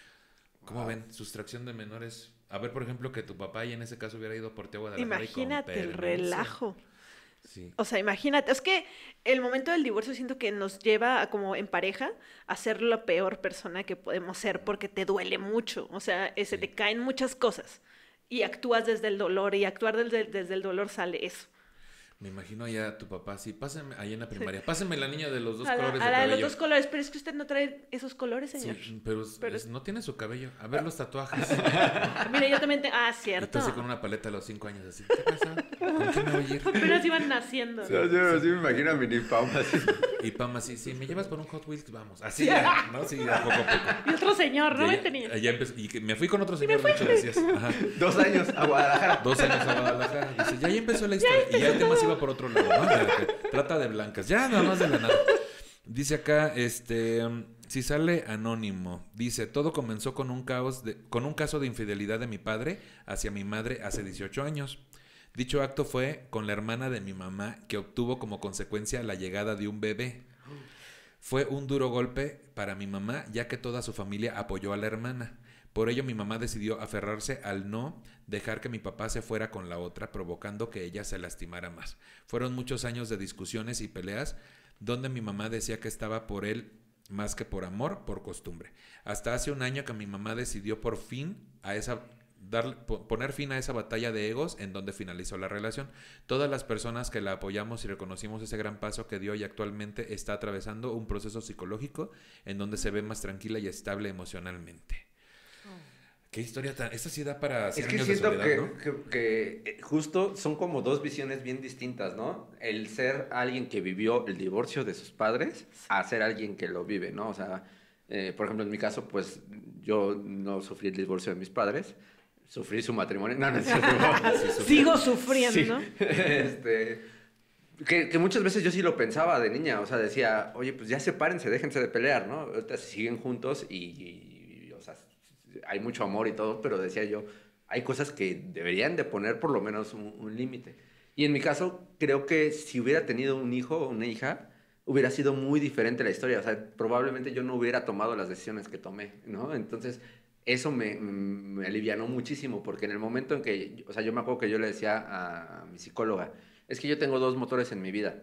¿Cómo Wow. ven? Sustracción de menores. A ver, por ejemplo, que tu papá y en ese caso hubiera ido por ti a Guadalajara y con Imagínate el permiso. relajo. Sí. O sea, imagínate. Es que el momento del divorcio siento que nos lleva a, como en pareja a ser la peor persona que podemos ser porque te duele mucho. O sea, eh, se Sí. te caen muchas cosas y actúas desde el dolor y actuar desde, desde el dolor sale eso. Me imagino ya a tu papá así, pásame, ahí en la primaria, pásame la niña de los dos A la, colores a de la de cabello. los dos colores, pero es que usted no trae esos colores, Sí, señor. pero, es- Pero es- es- no tiene su cabello. A ver los tatuajes. Mire, yo también tengo... Ah, Y tú cierto. así con una paleta a los cinco años así. ¿Qué pasa? ¿Con quién me voy a ir? Apenas iban naciendo. O sea, yo sí me imagino a Mini Pam así. Y Pam así, sí, me llevas por un Hot Wheels, vamos. Así ya, ¿no? Sí, ya poco a poco. Y otro señor, ¿no? Y me ya- tenía. ya empecé- y que me fui con otro señor, de hecho, decías. Ajá. Dos años a Guadalajara. Dos años a Guadalajara. Dice, ya ahí empezó la historia. y ya el tema se iba por otro lado, ¿no? Ya, que trata de blancas. Ya, nada más de la nada. Dice acá, este, um, si sale anónimo, dice, todo comenzó con un caos de, con un caso de infidelidad de mi padre hacia mi madre hace dieciocho años. Dicho acto fue con la hermana de mi mamá, que obtuvo como consecuencia la llegada de un bebé. Fue un duro golpe para mi mamá, ya que toda su familia apoyó a la hermana. Por ello mi mamá decidió aferrarse al no dejar que mi papá se fuera con la otra, provocando que ella se lastimara más. Fueron muchos años de discusiones y peleas, donde mi mamá decía que estaba por él más que por amor, por costumbre. Hasta hace un año que mi mamá decidió por fin a esa... Darle, poner fin a esa batalla de egos en donde finalizó la relación. Todas las personas que la apoyamos y reconocimos ese gran paso que dio y actualmente está atravesando un proceso psicológico en donde se ve más tranquila y estable emocionalmente. Oh. Qué historia tan... Esta sí da para cien es que años siento de soledad, que, ¿no? que, que justo son como dos visiones bien distintas, ¿no? El ser alguien que vivió el divorcio de sus padres a ser alguien que lo vive, ¿no? O sea, eh, por ejemplo, en mi caso, pues yo no sufrí el divorcio de mis padres. Sufrí su matrimonio. No, no es cierto. Sí, Sigo sufriendo. Sí. este, que, que muchas veces yo sí lo pensaba de niña. O sea, decía, oye, pues ya sepárense, déjense de pelear, ¿no? Ahorita siguen juntos y, y, y, o sea, hay mucho amor y todo, pero decía yo, hay cosas que deberían de poner por lo menos un, un límite. Y en mi caso, creo que si hubiera tenido un hijo o una hija, hubiera sido muy diferente la historia. O sea, probablemente yo no hubiera tomado las decisiones que tomé, ¿no? Entonces... Eso me, me alivianó muchísimo, porque en el momento en que, o sea, yo me acuerdo que yo le decía a mi psicóloga, es que yo tengo dos motores en mi vida.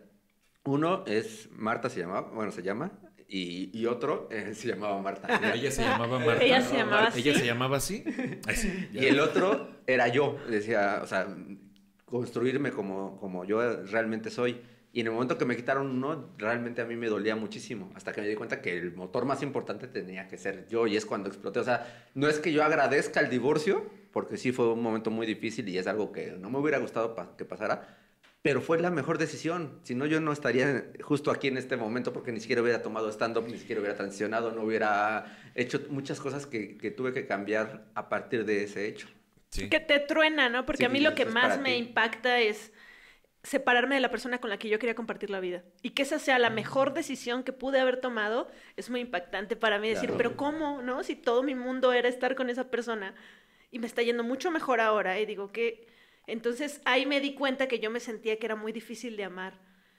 Uno es, Marta se llamaba, bueno, se llama, y, y otro eh, se llamaba Marta. Ella se llamaba Marta. Ella se llamaba así. Ella se llamaba así. así y el otro era yo, decía, o sea, construirme como, como yo realmente soy. Y en el momento que me quitaron uno, realmente a mí me dolía muchísimo. Hasta que me di cuenta que el motor más importante tenía que ser yo. Y es cuando exploté. O sea, no es que yo agradezca el divorcio, porque sí fue un momento muy difícil y es algo que no me hubiera gustado pa- que pasara. Pero fue la mejor decisión. Si no, yo no estaría justo aquí en este momento, porque ni siquiera hubiera tomado stand-up, ni siquiera hubiera transicionado, no hubiera hecho muchas cosas que, que tuve que cambiar a partir de ese hecho. Sí. Que te truena, ¿no? Porque Sí, a mí lo que es más para me ti. impacta es separarme de la persona con la que yo quería compartir la vida. Y que esa sea la mejor decisión que pude haber tomado, es muy impactante para mí decir, Claro. pero ¿cómo? ¿No? Si todo mi mundo era estar con esa persona y me está yendo mucho mejor ahora. Y digo que... Entonces ahí me di cuenta que yo me sentía que era muy difícil de amar.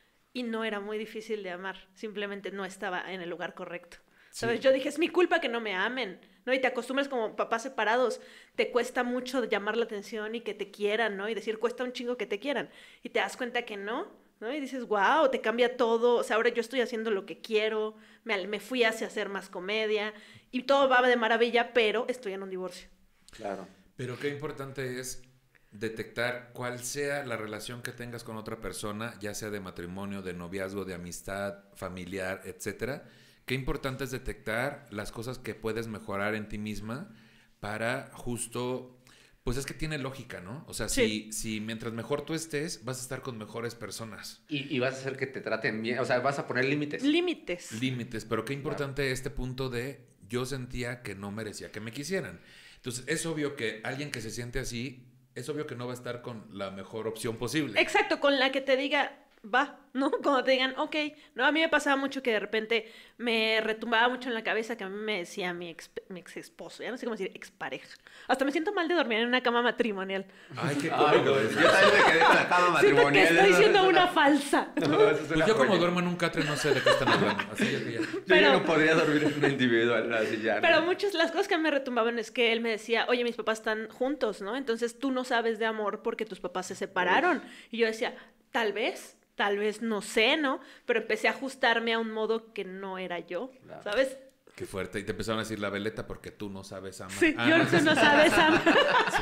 Y no era muy difícil de amar. Simplemente no estaba en el lugar correcto. ¿Sabes? Sí. Yo dije, es mi culpa que no me amen, ¿no? Y te acostumbras como papás separados, te cuesta mucho llamar la atención y que te quieran, ¿no? Y decir, cuesta un chingo que te quieran. Y te das cuenta que no, ¿no? Y dices, wow, te cambia todo. O sea, ahora yo estoy haciendo lo que quiero, me, me fui hacia hacer más comedia y todo va de maravilla, pero estoy en un divorcio. Claro. Pero qué importante es detectar cuál sea la relación que tengas con otra persona, ya sea de matrimonio, de noviazgo, de amistad, familiar, etcétera. Qué importante es detectar las cosas que puedes mejorar en ti misma para justo... Pues es que tiene lógica, ¿no? O sea, Sí. si, si mientras mejor tú estés, vas a estar con mejores personas. Y, y vas a hacer que te traten bien, o sea, vas a poner límites. Límites. Límites, pero qué importante este punto de yo sentía que no merecía que me quisieran. Entonces, es obvio que alguien que se siente así, es obvio que no va a estar con la mejor opción posible. Exacto, con la que te diga, va, ¿no? Cuando te digan, ok, no, a mí me pasaba mucho que de repente me retumbaba mucho en la cabeza que a mí me decía mi ex, mi ex esposo, ya no sé cómo decir, expareja. Hasta me siento mal de dormir en una cama matrimonial. Ay, qué Ay, cómico. no, yo también me quedé con la cama Siento matrimonial. que estoy eso siendo es una falsa. No, eso es Pues una yo como joya. duermo en un catre no sé de qué están hablando. Así es que ya. Yo Pero- ya no podría dormir en una individual, así ya. ¿no? Pero muchas las cosas que me retumbaban es que él me decía, oye, mis papás están juntos, ¿no? Entonces tú no sabes de amor porque tus papás se separaron. Y yo decía, tal vez, tal vez, no sé, ¿no? Pero empecé a ajustarme a un modo que no era yo, Claro. ¿sabes? Qué fuerte. Y te empezaron a decir la veleta porque tú no sabes amar. Sí, Ah, yo no, tú sí, no sí. sabes amar.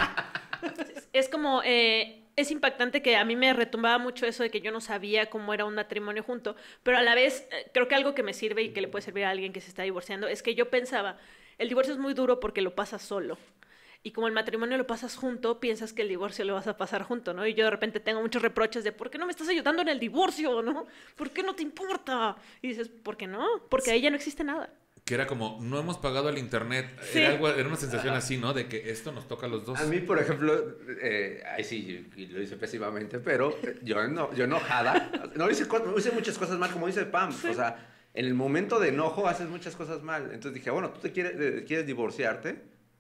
Es como, eh, es impactante que a mí me retumbaba mucho eso de que yo no sabía cómo era un matrimonio junto, pero a la vez eh, creo que algo que me sirve y que le puede servir a alguien que se está divorciando es que yo pensaba, el divorcio es muy duro porque lo pasas solo. Y como el matrimonio lo pasas junto, piensas que el divorcio lo vas a pasar junto, ¿no? Y yo de repente tengo muchos reproches de, ¿por qué no me estás ayudando en el divorcio, no? ¿Por qué no te importa? Y dices, ¿por qué no? Porque ahí ya no existe nada. Que era como, no hemos pagado el internet. Sí. Era, algo, era una sensación así, ¿no? De que esto nos toca a los dos. A mí, por ejemplo, eh, ahí sí, y lo hice pésimamente, pero yo, no, yo enojada, no hice, co- hice muchas cosas mal, como dice Pam, o sea, en el momento de enojo haces muchas cosas mal. Entonces dije, bueno, tú te quieres, eh, quieres divorciarte,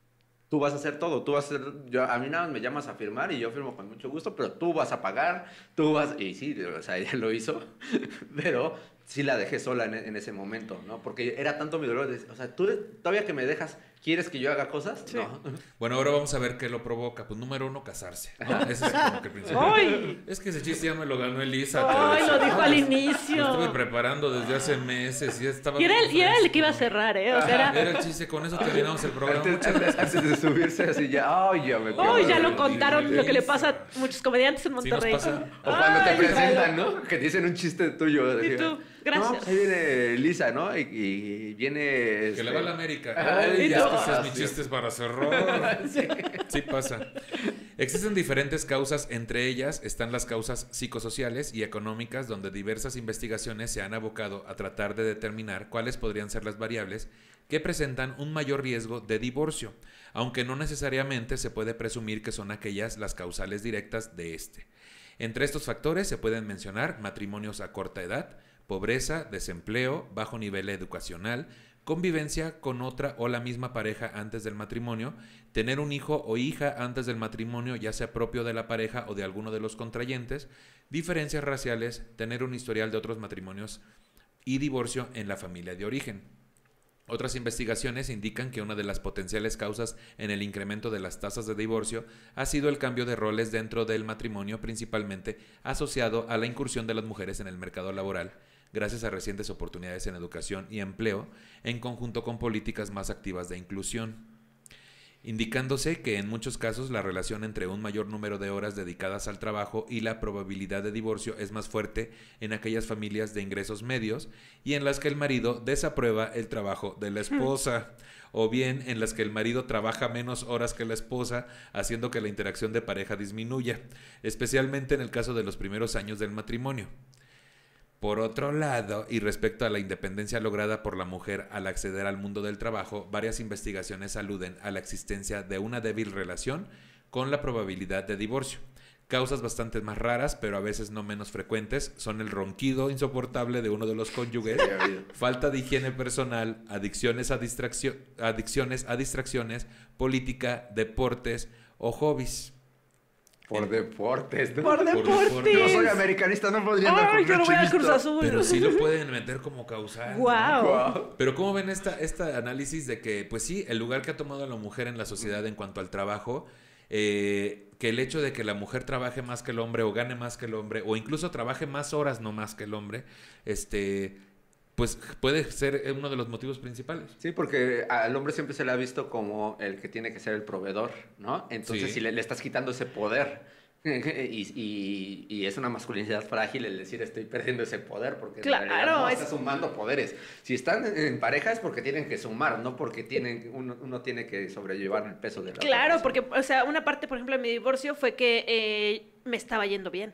tú vas a hacer todo, tú vas a hacer, yo, a mí nada más me llamas a firmar y yo firmo con mucho gusto, pero tú vas a pagar, tú vas, y sí, o sea, ella lo hizo, pero sí la dejé sola en, en ese momento, ¿no? Porque era tanto mi dolor, de, o sea, tú todavía que me dejas, ¿quieres que yo haga cosas? Sí. No. Bueno, ahora vamos a ver qué lo provoca. Pues número uno, casarse, ¿no? Ese es como que el principio. ¡Ay! Es que ese chiste ya me lo ganó Elisa. ¡Ay, te lo decía. dijo al Lo inicio! estuve preparando desde hace meses y ya estaba... Y era, el, bien y era el fresco. que iba a cerrar, ¿eh? O sea, era... Era el chiste, con eso terminamos el programa. Antes, Muchas antes, gracias. antes de subirse así ya, ¡ay, ya me ¡Ay, ya quedo lo contaron! Lo que le pasa a muchos comediantes en Sí nos Monterrey. pasa. O cuando te Ay, presentan, ¿no? Que dicen un chiste tuyo. Y así, tú, gracias. No, pues ahí viene Lisa, ¿no? Y, y viene... Que este, le va a la América. Ay, Ay, ¿y ya tú? es que ese es mi Sí. chiste es para cerrar. Sí. Sí pasa. Existen diferentes causas, entre ellas están las causas psicosociales y económicas, donde diversas investigaciones se han abocado a tratar de determinar cuáles podrían ser las variables que presentan un mayor riesgo de divorcio, aunque no necesariamente se puede presumir que son aquellas las causales directas de este. Entre estos factores se pueden mencionar matrimonios a corta edad, pobreza, desempleo, bajo nivel educacional, convivencia con otra o la misma pareja antes del matrimonio, tener un hijo o hija antes del matrimonio, ya sea propio de la pareja o de alguno de los contrayentes, diferencias raciales, tener un historial de otros matrimonios y divorcio en la familia de origen. Otras investigaciones indican que una de las potenciales causas en el incremento de las tasas de divorcio ha sido el cambio de roles dentro del matrimonio, principalmente asociado a la incursión de las mujeres en el mercado laboral, gracias a recientes oportunidades en educación y empleo, en conjunto con políticas más activas de inclusión, indicándose que en muchos casos la relación entre un mayor número de horas dedicadas al trabajo y la probabilidad de divorcio es más fuerte en aquellas familias de ingresos medios y en las que el marido desaprueba el trabajo de la esposa, o bien en las que el marido trabaja menos horas que la esposa, haciendo que la interacción de pareja disminuya, especialmente en el caso de los primeros años del matrimonio. Por otro lado, y respecto a la independencia lograda por la mujer al acceder al mundo del trabajo, varias investigaciones aluden a la existencia de una débil relación con la probabilidad de divorcio. Causas bastante más raras, pero a veces no menos frecuentes, son el ronquido insoportable de uno de los cónyuges, falta de higiene personal, adicciones a, distraccio- adicciones a distracciones, política, deportes o hobbies. Por deportes, ¿no? Por deportes. Yo soy deportes. americanista, no podría andar ¡Ay, con yo no voy al Cruz chivista. Azul! Pero sí lo pueden meter como causal. ¿no? ¡Guau! Guau. Pero ¿cómo ven esta, este análisis de que, pues sí, el lugar que ha tomado la mujer en la sociedad en cuanto al trabajo, eh, que el hecho de que la mujer trabaje más que el hombre o gane más que el hombre, o incluso trabaje más horas no más que el hombre, este, pues puede ser uno de los motivos principales? Sí, porque al hombre siempre se le ha visto como el que tiene que ser el proveedor, ¿no? Entonces, Sí. si le, le estás quitando ese poder, y, y, y es una masculinidad frágil el decir estoy perdiendo ese poder, porque en Claro, realidad no es- estás sumando poderes. Si están en pareja es porque tienen que sumar, no porque tienen uno, uno tiene que sobrellevar el peso de la otra Claro, persona. porque, o sea, una parte, por ejemplo, de mi divorcio fue que eh, me estaba yendo bien.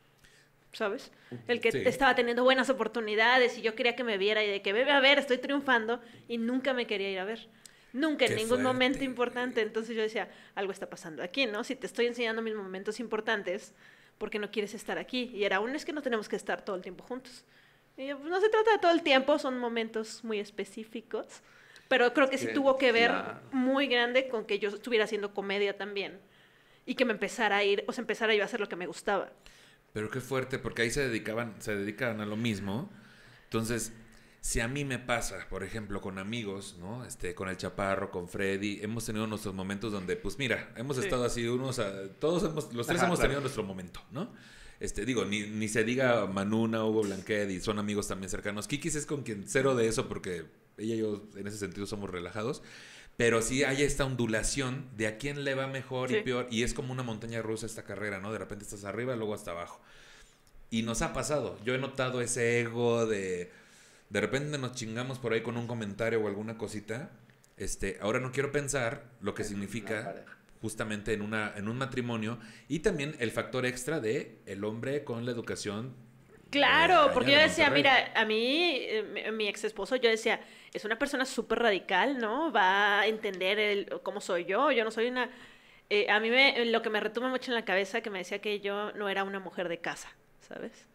¿Sabes? El que Sí. estaba teniendo buenas oportunidades y yo quería que me viera y de que, bebe, a ver, estoy triunfando y nunca me quería ir a ver. Nunca, en Qué ningún momento fuerte. importante. Entonces yo decía, algo está pasando aquí, ¿no? Si te estoy enseñando mis momentos importantes, ¿por qué no quieres estar aquí? Y era aún es que no tenemos que estar todo el tiempo juntos. Y yo, pues no se trata de todo el tiempo, son momentos muy específicos. Pero creo que sí Sí, tuvo que ver claro. muy grande con que yo estuviera haciendo comedia también. Y que me empezara a ir, o sea, empezara yo a hacer lo que me gustaba. Pero qué fuerte, porque ahí se dedicaban, se dedicaban a lo mismo. Entonces, si a mí me pasa, por ejemplo, con amigos, ¿no? Este, con el Chaparro, con Freddy, hemos tenido nuestros momentos donde, pues mira, hemos Sí. estado así, unos, a- todos hemos, los tres Ajá, hemos claro. tenido nuestro momento, ¿no? Este, digo, ni, ni se diga Manuna, Hugo Blanquet, y son amigos también cercanos. Kikis es con quien cero de eso, porque ella y yo en ese sentido somos relajados. Pero sí hay esta ondulación de a quién le va mejor Sí. y peor. Y es como una montaña rusa esta carrera, ¿no? De repente estás arriba, luego hasta abajo. Y nos ha pasado. Yo he notado ese ego de... De repente nos chingamos por ahí con un comentario o alguna cosita. Este, ahora no quiero pensar lo que En una significa pareja. justamente en, una, en un matrimonio. Y también el factor extra de el hombre con la educación. Claro, de porque yo allá de decía, Monterrey. mira, a mí, eh, mi, mi ex esposo, yo decía, es una persona súper radical, ¿no? Va a entender el, cómo soy yo, yo no soy una... eh, a mí me, lo que me retumba mucho en la cabeza, que me decía que yo no era una mujer de casa, ¿sabes?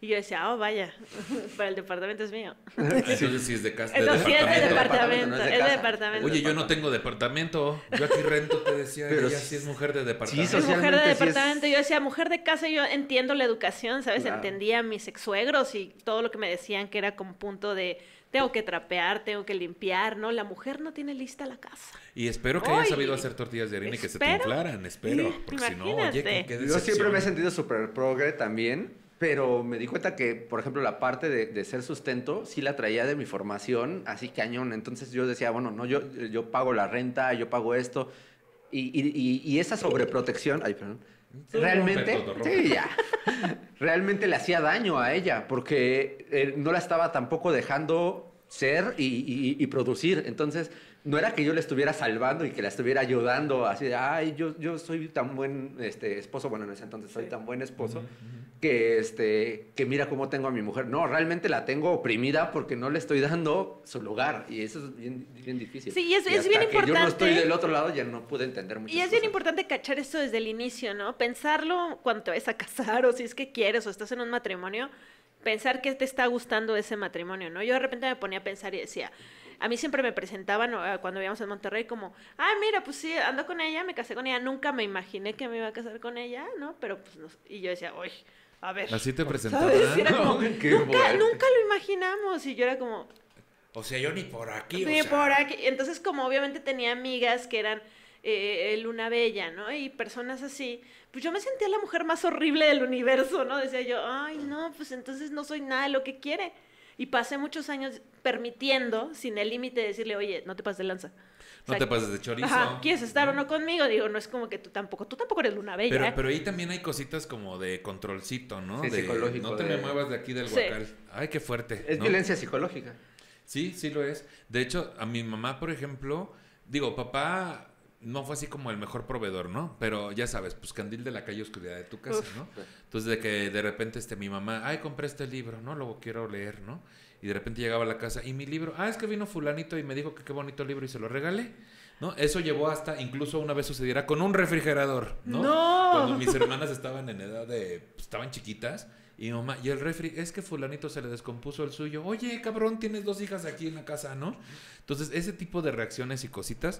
Y yo decía, oh, vaya, pero el departamento es mío. Entonces sí es de casa. Entonces sí es de departamento, no es de es de casa. departamento. Oye, yo no tengo departamento. Yo aquí rento, te decía. Pero Ella sí- sí es mujer de departamento. sí, Es mujer de socialmente sí es- departamento. Yo decía, mujer de casa, yo entiendo la educación, ¿sabes? Claro. Entendía a mis ex-suegros y todo lo que me decían que era como punto de tengo que trapear, tengo que limpiar, ¿no? La mujer no tiene lista la casa. Y espero que hayas Ay, sabido hacer tortillas de harina y que se te espero. inflaran, espero. Sí, Porque si no, oye, imagínate. qué Yo decepción. siempre me he sentido súper progre también, pero me di cuenta que, por ejemplo, la parte de, de ser sustento sí la traía de mi formación así cañón. Entonces yo decía, bueno, no, yo, yo pago la renta, yo pago esto. Y, y, y, y esa sobreprotección, ay, perdón, Sí, realmente, rompe todo, rompe. sí, ya, realmente le hacía daño a ella porque eh, no la estaba tampoco dejando ser y, y- y producir. Entonces, no era que yo le estuviera salvando y que la estuviera ayudando, así de, ay, yo, yo soy tan buen este, esposo, bueno, en ese entonces soy tan buen esposo, que, este, que mira cómo tengo a mi mujer. No, realmente la tengo oprimida porque no le estoy dando su lugar y eso es bien, bien difícil. Sí, y es- es hasta bien que yo no importante. estoy del otro lado, ya no pude entender muchas Y es bien cosas. importante cachar esto desde el inicio, ¿no? Pensarlo cuando te vas a casar o si es que quieres o estás en un matrimonio, pensar que te está gustando ese matrimonio, ¿no? Yo de repente me ponía a pensar y decía, a mí siempre me presentaban eh, cuando vivíamos en Monterrey como, ay, mira, pues sí, ando con ella, me casé con ella, nunca me imaginé que me iba a casar con ella, ¿no? Pero pues, no- y yo decía, uy, a ver, Así te ¿sabes? presentaban. Y era como, Qué nunca, fuerte. nunca lo imaginamos, y yo era como, O sea, yo ni por aquí. ni o sea, por aquí. Entonces, como obviamente tenía amigas que eran eh, Luna Bella, ¿no? Y personas así, pues yo me sentía la mujer más horrible del universo, ¿no? Decía yo, ay, no, pues entonces no soy nada de lo que quiere. Y pasé muchos años permitiendo, sin el límite, de decirle, oye, no te pases de lanza. O No sea, te pases de chorizo. Ajá, ¿quieres estar o no conmigo? Digo, no es como que tú tampoco, tú tampoco eres Luna Bella. Pero, ¿eh? pero ahí también hay cositas como de controlcito, ¿no? Sí, de, psicológico, no te de- me muevas de aquí del Sí. guacal. Ay, qué fuerte. Es ¿no? violencia psicológica. Sí, sí lo es. De hecho, a mi mamá, por ejemplo, digo, papá no fue así como el mejor proveedor, ¿no? Pero ya sabes, pues candil de la calle, oscuridad de tu casa, Uf. ¿no? Entonces, de que de repente este, mi mamá, ay, compré este libro, ¿no? Lo quiero leer, ¿no? Y de repente llegaba a la casa, y mi libro, ah, es que vino fulanito y me dijo que qué bonito libro y se lo regalé, ¿no? Eso llevó hasta, incluso una vez sucediera con un refrigerador, ¿no? ¡No! Cuando mis hermanas estaban en edad de, pues, estaban chiquitas, y mi mamá, y el refri, es que fulanito se le descompuso el suyo. Oye, cabrón, tienes dos hijas aquí en la casa, ¿no? Entonces, ese tipo de reacciones y cositas.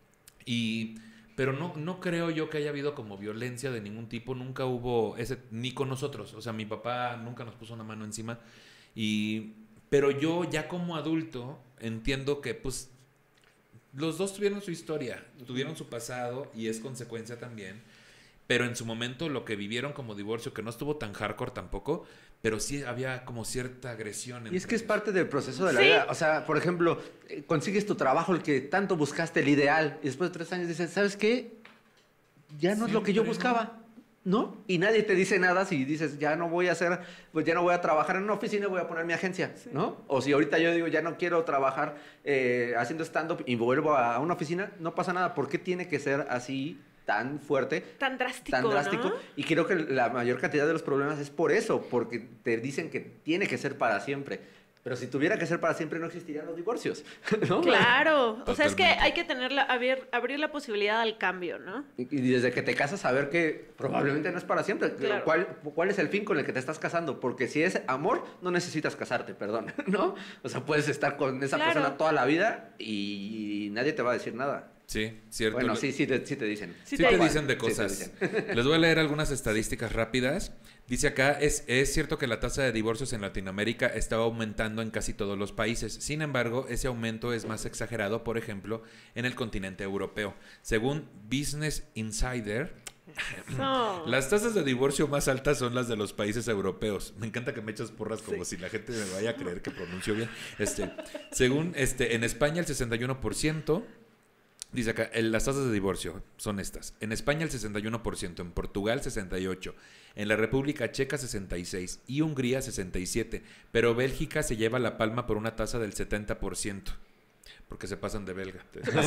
Y, pero no, no creo yo que haya habido como violencia de ningún tipo. Nunca hubo ese, ni con nosotros. O sea, mi papá nunca nos puso una mano encima. Y, pero yo ya como adulto entiendo que, pues, los dos tuvieron su historia, tuvieron su pasado y es consecuencia también. Pero en su momento lo que vivieron como divorcio, que no estuvo tan hardcore tampoco, pero sí había como cierta agresión. Y es entre que es ellos. parte del proceso de la Sí. vida. O sea, por ejemplo, eh, consigues tu trabajo, el que tanto buscaste, el ideal, y después de tres años dices, ¿sabes qué? Ya no es lo que yo Siempre, buscaba, ¿no? Y nadie te dice nada si dices, ya no voy a hacer, pues ya no voy a trabajar en una oficina, voy a poner mi agencia, ¿no? O si ahorita yo digo, ya no quiero trabajar eh, haciendo stand-up y vuelvo a una oficina, no pasa nada. ¿Por qué tiene que ser así tan fuerte? Tan drástico, Tan drástico, ¿no? y creo que la mayor cantidad de los problemas es por eso, porque te dicen que tiene que ser para siempre. Pero si tuviera que ser para siempre, no existirían los divorcios, ¿no? Claro, o sea, es que Totalmente. hay que tener la, abrir, abrir la posibilidad al cambio, ¿no? Y y desde que te casas, saber que probablemente no es para siempre. Claro. ¿Cuál, ¿Cuál es el fin con el que te estás casando? Porque si es amor, no necesitas casarte, perdón, ¿no? O sea, puedes estar con esa Claro. persona toda la vida y nadie te va a decir nada. Sí, cierto. Bueno, sí, sí te, sí te dicen. Sí Sí te, te- dicen de Sí te cosas. dicen. Les voy a leer algunas estadísticas rápidas. Dice acá, es, es cierto que la tasa de divorcios en Latinoamérica está aumentando en casi todos los países. Sin embargo, ese aumento es más exagerado, por ejemplo, en el continente europeo. Según Business Insider, No. las tasas de divorcio más altas son las de los países europeos. Me encanta que me echas porras como si la gente me vaya a creer que pronuncio bien. Este, según este, en España el sesenta y uno por ciento. Dice acá, el- las tasas de divorcio son estas. En España el sesenta y uno por ciento, en Portugal sesenta y ocho por ciento, en la República Checa sesenta y seis por ciento y Hungría sesenta y siete por ciento. Pero Bélgica se lleva la palma por una tasa del setenta por ciento. Porque se pasan de belga.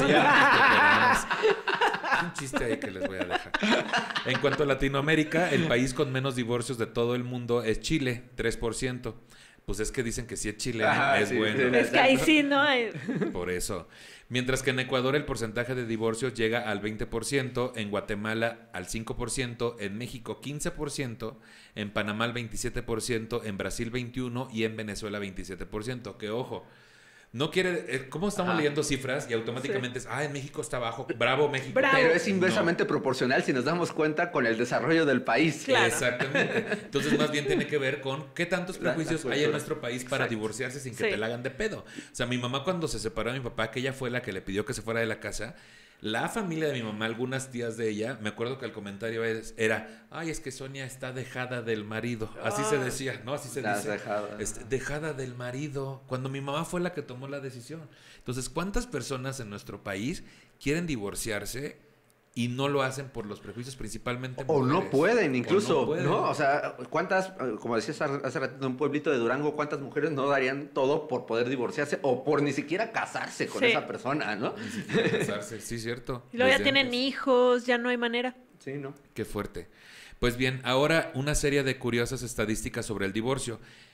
Un chiste ahí que les voy a dejar. En cuanto a Latinoamérica, el país con menos divorcios de todo el mundo es Chile, tres por ciento. Pues es que dicen que si es chileno Ajá, es sí, bueno. sí, Es que ahí sí, ¿no? Ay, Por eso. Mientras que en Ecuador el porcentaje de divorcios llega al veinte por ciento, en Guatemala al cinco por ciento, en México quince por ciento, en Panamá al veintisiete por ciento, en Brasil veintiuno por ciento y en Venezuela veintisiete por ciento. Que ojo, no quiere... eh, ¿Cómo estamos Ajá. leyendo cifras y automáticamente es, ah, en México está bajo, bravo México? Bravo. Pero es inversamente proporcional si nos damos cuenta con el desarrollo del país. Claro. Exactamente. Entonces, más bien tiene que ver con qué tantos La- la prejuicios hay cultura. en nuestro país para Exacto. divorciarse sin que Sí. te la hagan de pedo. O sea, mi mamá cuando se separó de mi papá, que ella fue la que le pidió que se fuera de la casa, la familia de mi mamá, algunas tías de ella, me acuerdo que el comentario es- era, ay, es que Sonia está dejada del marido. Así se Ah. decía, ¿no? Así se Estás dice. dejada. Este, dejada del marido. Cuando mi mamá fue la que tomó la decisión. Entonces, ¿cuántas personas en nuestro país quieren divorciarse y no lo hacen por los prejuicios, principalmente O no mujeres? pueden, O incluso, no ¿no? pueden. O sea, ¿cuántas, como decías hace hace ratito, en un pueblito de Durango, cuántas mujeres no darían todo por poder divorciarse o por ni siquiera casarse con Sí. esa persona, ¿no? Ni siquiera casarse, sí, cierto. Y luego ya Desde tienen antes. hijos, ya no hay manera. Sí, ¿no? Qué fuerte. Pues bien, ahora una serie de curiosas estadísticas sobre el divorcio.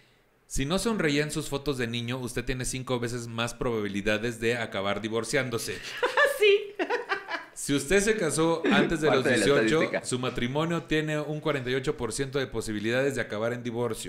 Si no sonreía en sus fotos de niño, usted tiene cinco veces más probabilidades de acabar divorciándose. Sí. Si usted se casó antes de los Parte de la dieciocho, estadística. su matrimonio tiene un cuarenta y ocho por ciento de posibilidades de acabar en divorcio.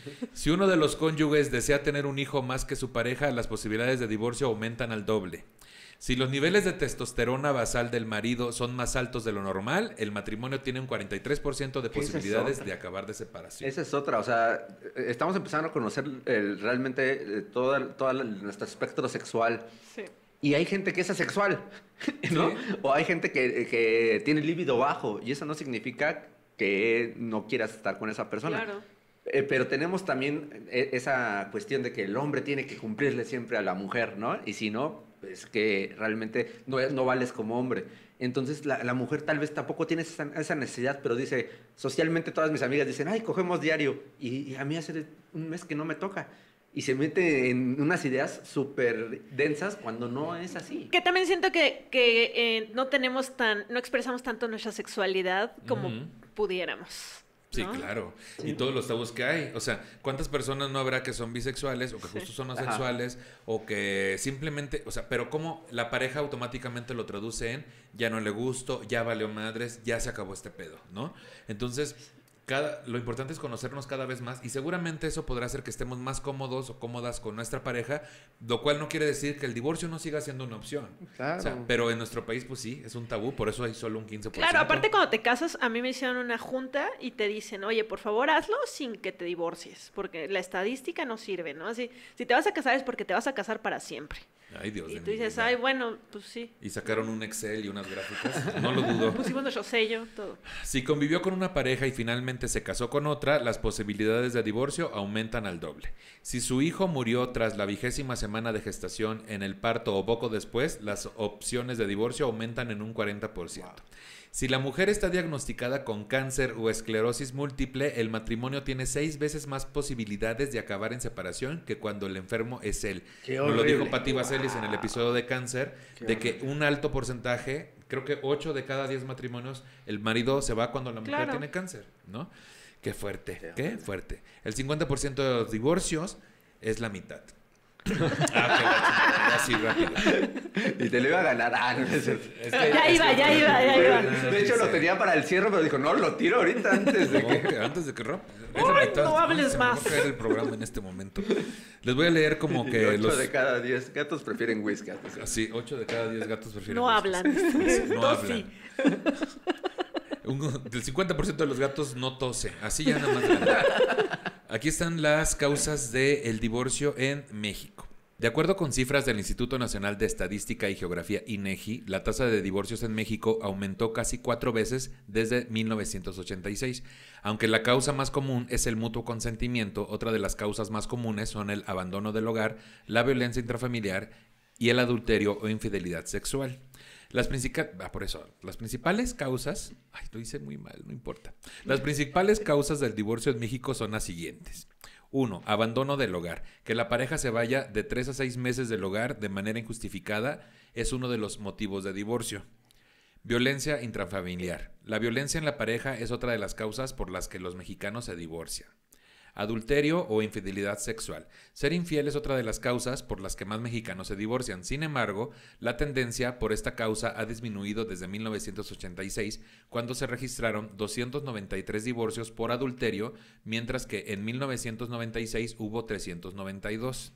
Si uno de los cónyuges desea tener un hijo más que su pareja, las posibilidades de divorcio aumentan al doble. Si los niveles de testosterona basal del marido son más altos de lo normal, el matrimonio tiene un cuarenta y tres por ciento de Esa es posibilidades otra. de acabar de separación. Esa es otra, o sea, eh, estamos empezando a conocer el- realmente eh, todo, el- todo el- nuestro espectro sexual. Sí. Y hay gente que es asexual, ¿no? Sí. O hay gente que, que tiene líbido bajo y eso no significa que no quieras estar con esa persona. Claro. Eh, pero tenemos también eh, esa cuestión de que el hombre tiene que cumplirle siempre a la mujer, ¿no? Y si no, es que realmente no, no vales como hombre. Entonces la, la mujer tal vez tampoco tiene esa, esa necesidad, pero dice, socialmente todas mis amigas dicen, ay, cogemos diario. Y, y a mí hace un mes que no me toca. Y se mete en unas ideas súper densas cuando no es así. Que también siento que, que eh, no tenemos tan, no expresamos tanto nuestra sexualidad como Ujú. pudiéramos. Sí, ¿no? claro. Sí. Y todos los tabús que hay. O sea, ¿cuántas personas no habrá que son bisexuales o que justo son Ajá. asexuales o que simplemente, o sea, pero cómo la pareja automáticamente lo traduce en ya no le gusto, ya valió madres, ya se acabó este pedo, ¿no? Entonces, cada, lo importante es conocernos cada vez más y seguramente eso podrá hacer que estemos más cómodos o cómodas con nuestra pareja, lo cual no quiere decir que el divorcio no siga siendo una opción. Claro. O sea, pero en nuestro país, pues sí, es un tabú, por eso hay solo un quince por ciento. Claro, aparte cuando te casas, a mí me hicieron una junta y te dicen, oye, por favor hazlo sin que te divorcies, porque la estadística no sirve, ¿no? Así, si te vas a casar es porque te vas a casar para siempre. Ay, Dios Y de tú mi dices, vida. ay, bueno, pues sí. Y sacaron un Excel y unas gráficas. No lo dudo. Pusimos nuestro sello, todo. Si convivió con una pareja y finalmente se casó con otra, las posibilidades de divorcio aumentan al doble. Si su hijo murió tras la vigésima semana de gestación, en el parto o poco después, las opciones de divorcio aumentan en un cuarenta por ciento. Si la mujer está diagnosticada con cáncer o esclerosis múltiple, el matrimonio tiene seis veces más posibilidades de acabar en separación que cuando el enfermo es él. Qué Nos lo dijo horrible. Patti Vaselis en el episodio de cáncer, Qué de que un alto porcentaje, creo que ocho de cada diez matrimonios, el marido se va cuando la mujer Claro. tiene cáncer, ¿no? Qué fuerte, Qué qué horrible. fuerte. El cincuenta por ciento de los divorcios es la mitad. Ah, qué la chingada, así rápido. Y te lo iba a ganar. Ah, no es cierto. Es que- Ya es iba, que- ya iba, ya iba. De hecho, lo tenía para el cierre, pero dijo, no, lo tiro ahorita antes de No, que... que antes de que rompa. Es Uy, la mitad. no hables Ay, se me va a más. caer el programa en este momento. Les voy a leer como Y que ocho los... de cada diez gatos prefieren whisky. Sí, ocho de cada diez gatos prefieren No whisky. hablan. No Tú hablan. sí. Un- del cincuenta por ciento de los gatos no tose. Así ya nada más. de verdad. Aquí están las causas del divorcio en México. De acuerdo con cifras del Instituto Nacional de Estadística y Geografía INEGI, la tasa de divorcios en México aumentó casi cuatro veces desde mil novecientos ochenta y seis. Aunque la causa más común es el mutuo consentimiento, otra de las causas más comunes son el abandono del hogar, la violencia intrafamiliar y el adulterio o infidelidad sexual. Las, principales, ah, por eso, las principales causas, ay, lo hice muy mal, no importa. Las principales causas del divorcio en México son las siguientes. Uno, abandono del hogar. Que la pareja se vaya de tres a seis meses del hogar de manera injustificada es uno de los motivos de divorcio. Violencia intrafamiliar. La violencia en la pareja es otra de las causas por las que los mexicanos se divorcian. adulterio o infidelidad sexual. Ser infiel es otra de las causas por las que más mexicanos se divorcian. Sin embargo, la tendencia por esta causa ha disminuido desde mil novecientos ochenta y seis, cuando se registraron doscientos noventa y tres divorcios por adulterio, mientras que en mil novecientos noventa y seis hubo trescientos noventa y dos.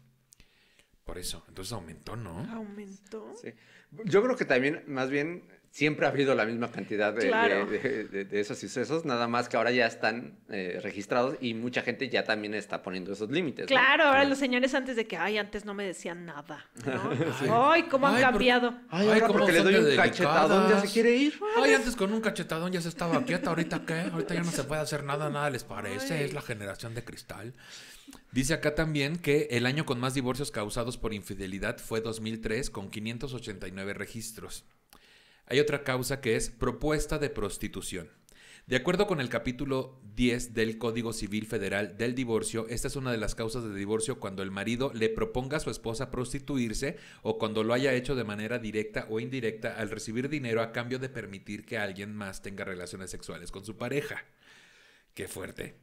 Por eso, entonces aumentó, ¿no? ¿Aumentó? Sí. Yo creo que también, más bien, siempre ha habido la misma cantidad de, Claro. de, de, de, de esos sucesos, nada más que ahora ya están eh, registrados y mucha gente ya también está poniendo esos límites, ¿no? Claro, ahora Claro. los señores antes de que, ay, antes no me decían nada, ¿no? Ay, cómo han Ay, por- cambiado. Ay, Ay, ahora cómo porque le son doy de un cachetadón ya se delicadas. quiere ir. Ay, antes con un cachetadón ya se estaba quieta, ¿ahorita qué? Ahorita ya no se puede hacer nada, nada les parece, Ay. es la generación de cristal. Dice acá también que el año con más divorcios causados por infidelidad fue dos mil tres, con quinientos ochenta y nueve registros. Hay otra causa que es propuesta de prostitución. De acuerdo con el capítulo diez del Código Civil Federal del divorcio, esta es una de las causas de divorcio cuando el marido le proponga a su esposa prostituirse o cuando lo haya hecho de manera directa o indirecta al recibir dinero a cambio de permitir que alguien más tenga relaciones sexuales con su pareja. Qué fuerte.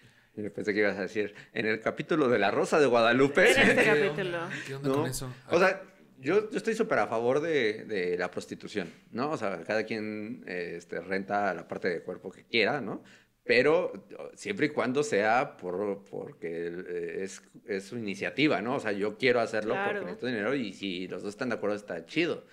Y pensé que ibas a decir, en el capítulo de La Rosa de Guadalupe. En este ¿Qué capítulo. onda? ¿Qué onda ¿No? con eso? O sea, yo, yo estoy súper a favor de, de la prostitución, ¿no? O sea, cada quien eh, este, renta la parte de cuerpo que quiera, ¿no? Pero siempre y cuando sea por, porque eh, es, es su iniciativa, ¿no? O sea, yo quiero hacerlo Claro. porque necesito dinero y si los dos están de acuerdo está chido.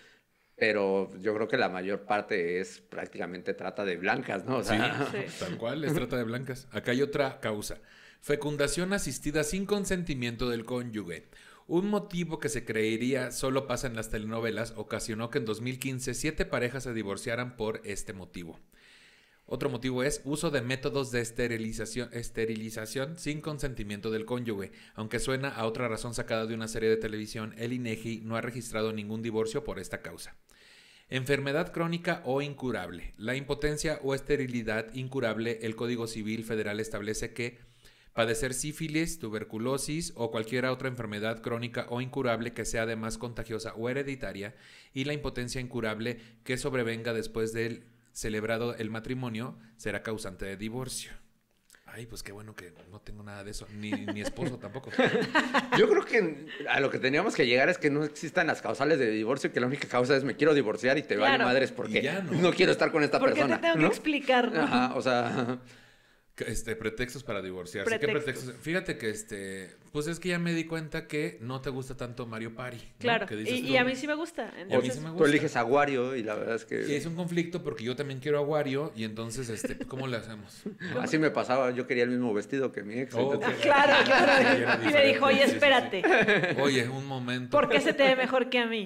Pero yo creo que la mayor parte es prácticamente trata de blancas, ¿no? O sea, Sí. Tal cual, es trata de blancas. Acá hay otra causa. Fecundación asistida sin consentimiento del cónyuge. Un motivo que se creería solo pasa en las telenovelas ocasionó que en dos mil quince siete parejas se divorciaran por este motivo. Otro motivo es uso de métodos de esterilización, esterilización sin consentimiento del cónyuge. Aunque suena a otra razón sacada de una serie de televisión, el INEGI no ha registrado ningún divorcio por esta causa. Enfermedad crónica o incurable. La impotencia o esterilidad incurable, el Código Civil Federal establece que padecer sífilis, tuberculosis o cualquier otra enfermedad crónica o incurable que sea además contagiosa o hereditaria, y la impotencia incurable que sobrevenga después del celebrado el matrimonio será causante de divorcio. Ay, pues qué bueno que no tengo nada de eso, ni mi esposo tampoco. yo creo que a lo que teníamos que llegar es que no existan las causales de divorcio, que la única causa es me quiero divorciar y te vale Claro. madres porque Y ya, ¿no? ¿no? quiero estar con esta ¿Por qué persona. te tengo ¿no? que explicar? ¿no? Ajá, o sea, Este, pretextos para divorciarse. ¿Qué Pretextos. pretextos? Fíjate que este, pues es que ya me di cuenta que no te gusta tanto Mario Party, ¿no? Claro, Que dices y, tú, y a mí sí me gusta. Y a mí Entonces, sí me tú gusta. eliges a Wario y la verdad es que Y es un conflicto porque yo también quiero a Wario y entonces, este, ¿cómo le hacemos? ¿No? así me pasaba, yo quería el mismo vestido que mi ex. Oh, entonces- ok. claro, Sí, era claro. Y me dijo, oye, diferente. Sí, sí, sí. espérate, Oye, un momento. ¿por qué se te ve mejor que a mí?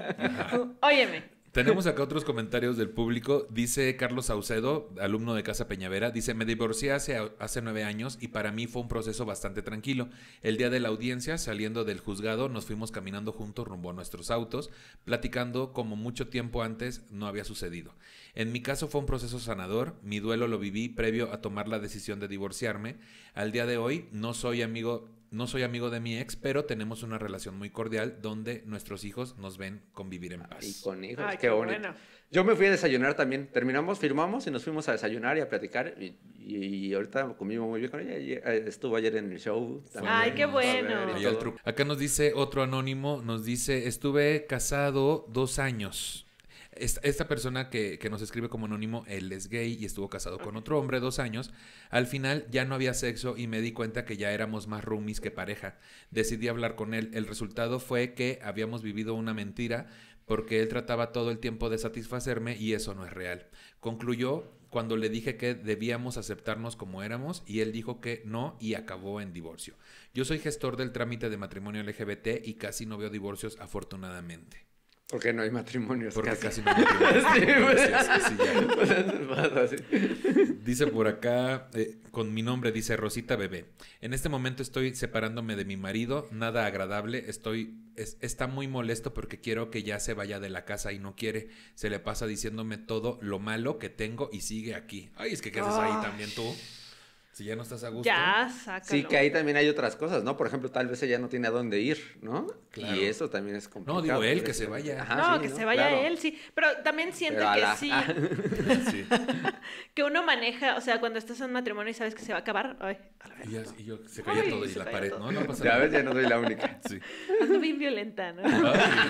Óyeme. Tenemos acá otros comentarios del público. Dice Carlos Saucedo, alumno de Casa Peñavera, dice, me divorcié hace, hace nueve años y para mí fue un proceso bastante tranquilo. El día de la audiencia, saliendo del juzgado, nos fuimos caminando juntos rumbo a nuestros autos, platicando como mucho tiempo antes no había sucedido. En mi caso fue un proceso sanador, mi duelo lo viví previo a tomar la decisión de divorciarme. Al día de hoy no soy amigo... No soy amigo de mi ex, pero tenemos una relación muy cordial donde nuestros hijos nos ven convivir en paz. Y con hijos, Ay, qué qué bonito. bueno. Yo me fui a desayunar también. Terminamos, firmamos y nos fuimos a desayunar y a platicar. Y, y, y ahorita conmigo muy bien con ella. Y, eh, estuvo ayer en el show. también. Ay, qué A ver, bueno. y Ahí al todo. truco. Acá nos dice otro anónimo, nos dice, estuve casado dos años. Esta, esta persona que, que nos escribe como anónimo, él es gay y estuvo casado con otro hombre dos años. Al final ya no había sexo y me di cuenta que ya éramos más roomies que pareja. Decidí hablar con él. El resultado fue que habíamos vivido una mentira porque él trataba todo el tiempo de satisfacerme y eso no es real. Concluyó cuando le dije que debíamos aceptarnos como éramos y él dijo que no y acabó en divorcio. Yo soy gestor del trámite de matrimonio L G B T y casi no veo divorcios afortunadamente. Porque no hay matrimonios. Porque casi. casi no veo matrimonios. Sí, Divorcios, sí, ya. Pasa así. Dice por acá, eh, con mi nombre, dice Rosita Bebé. En este momento estoy separándome de mi marido, nada agradable, estoy, es, está muy molesto porque quiero que ya se vaya de la casa y no quiere. Se le pasa diciéndome todo lo malo que tengo y sigue aquí. Ay, es que ¿qué haces ahí Ah. también tú? Si ya no estás a gusto. Ya, sácalo. Sí, que ahí también hay otras cosas, ¿no? Por ejemplo, tal vez ella no tiene a dónde ir, ¿no? Claro. Y eso también es complicado. No, digo él, que se vaya. Ajá, no, sí, que ¿no? se vaya Claro. él, sí. Pero también siento Pero a que la- sí, Sí. que uno maneja, o sea, cuando estás en un matrimonio y sabes que se va a acabar, ay, a la Y, verga. ya- y yo, se caía Ay, todo y se la caía pared, todo. ¿no? No pasa Ya nada. ves, ya no soy la única. Sí. Ando bien violenta, ¿no? Ay,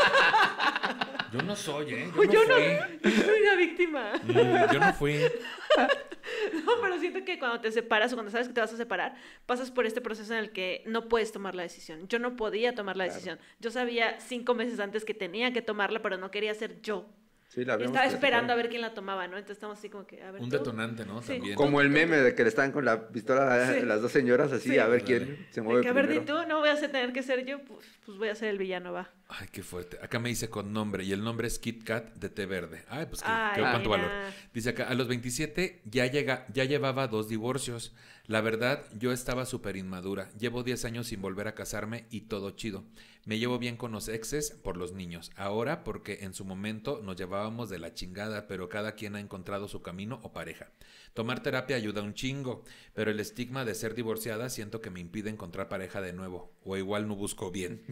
yo no soy, ¿eh? Yo no Yo no, fui. soy una víctima. Mm, yo no fui. No, pero siento que cuando te separas o cuando sabes que te vas a separar, pasas por este proceso en el que no puedes tomar la decisión. Yo no podía tomar la Claro. decisión. Yo sabía cinco meses antes que tenía que tomarla, pero no quería ser yo. Sí, la Y habíamos estaba platicado. esperando a ver quién la tomaba, ¿no? Entonces estamos así como que, a ver. Un tú. detonante, ¿no? Sí. También. Como el meme de que le están con la pistola Sí. a las dos señoras así, Sí. a ver Ándale. quién se De mueve que, a ver, di primero. tú, no voy a tener que ser yo, pues, pues voy a ser el villano, va. Ay, qué fuerte. Acá me dice con nombre y el nombre es Kit Kat de té verde. Ay, pues qué, Ay, qué cuánto mira. valor. Dice acá, a los veintisiete ya, llega, ya llevaba dos divorcios. La verdad, yo estaba súper inmadura. Llevo diez años sin volver a casarme y todo chido. Me llevo bien con los exes por los niños. Ahora porque en su momento nos llevábamos de la chingada, pero cada quien ha encontrado su camino o pareja. Tomar terapia ayuda un chingo, pero el estigma de ser divorciada siento que me impide encontrar pareja de nuevo. O igual no busco bien.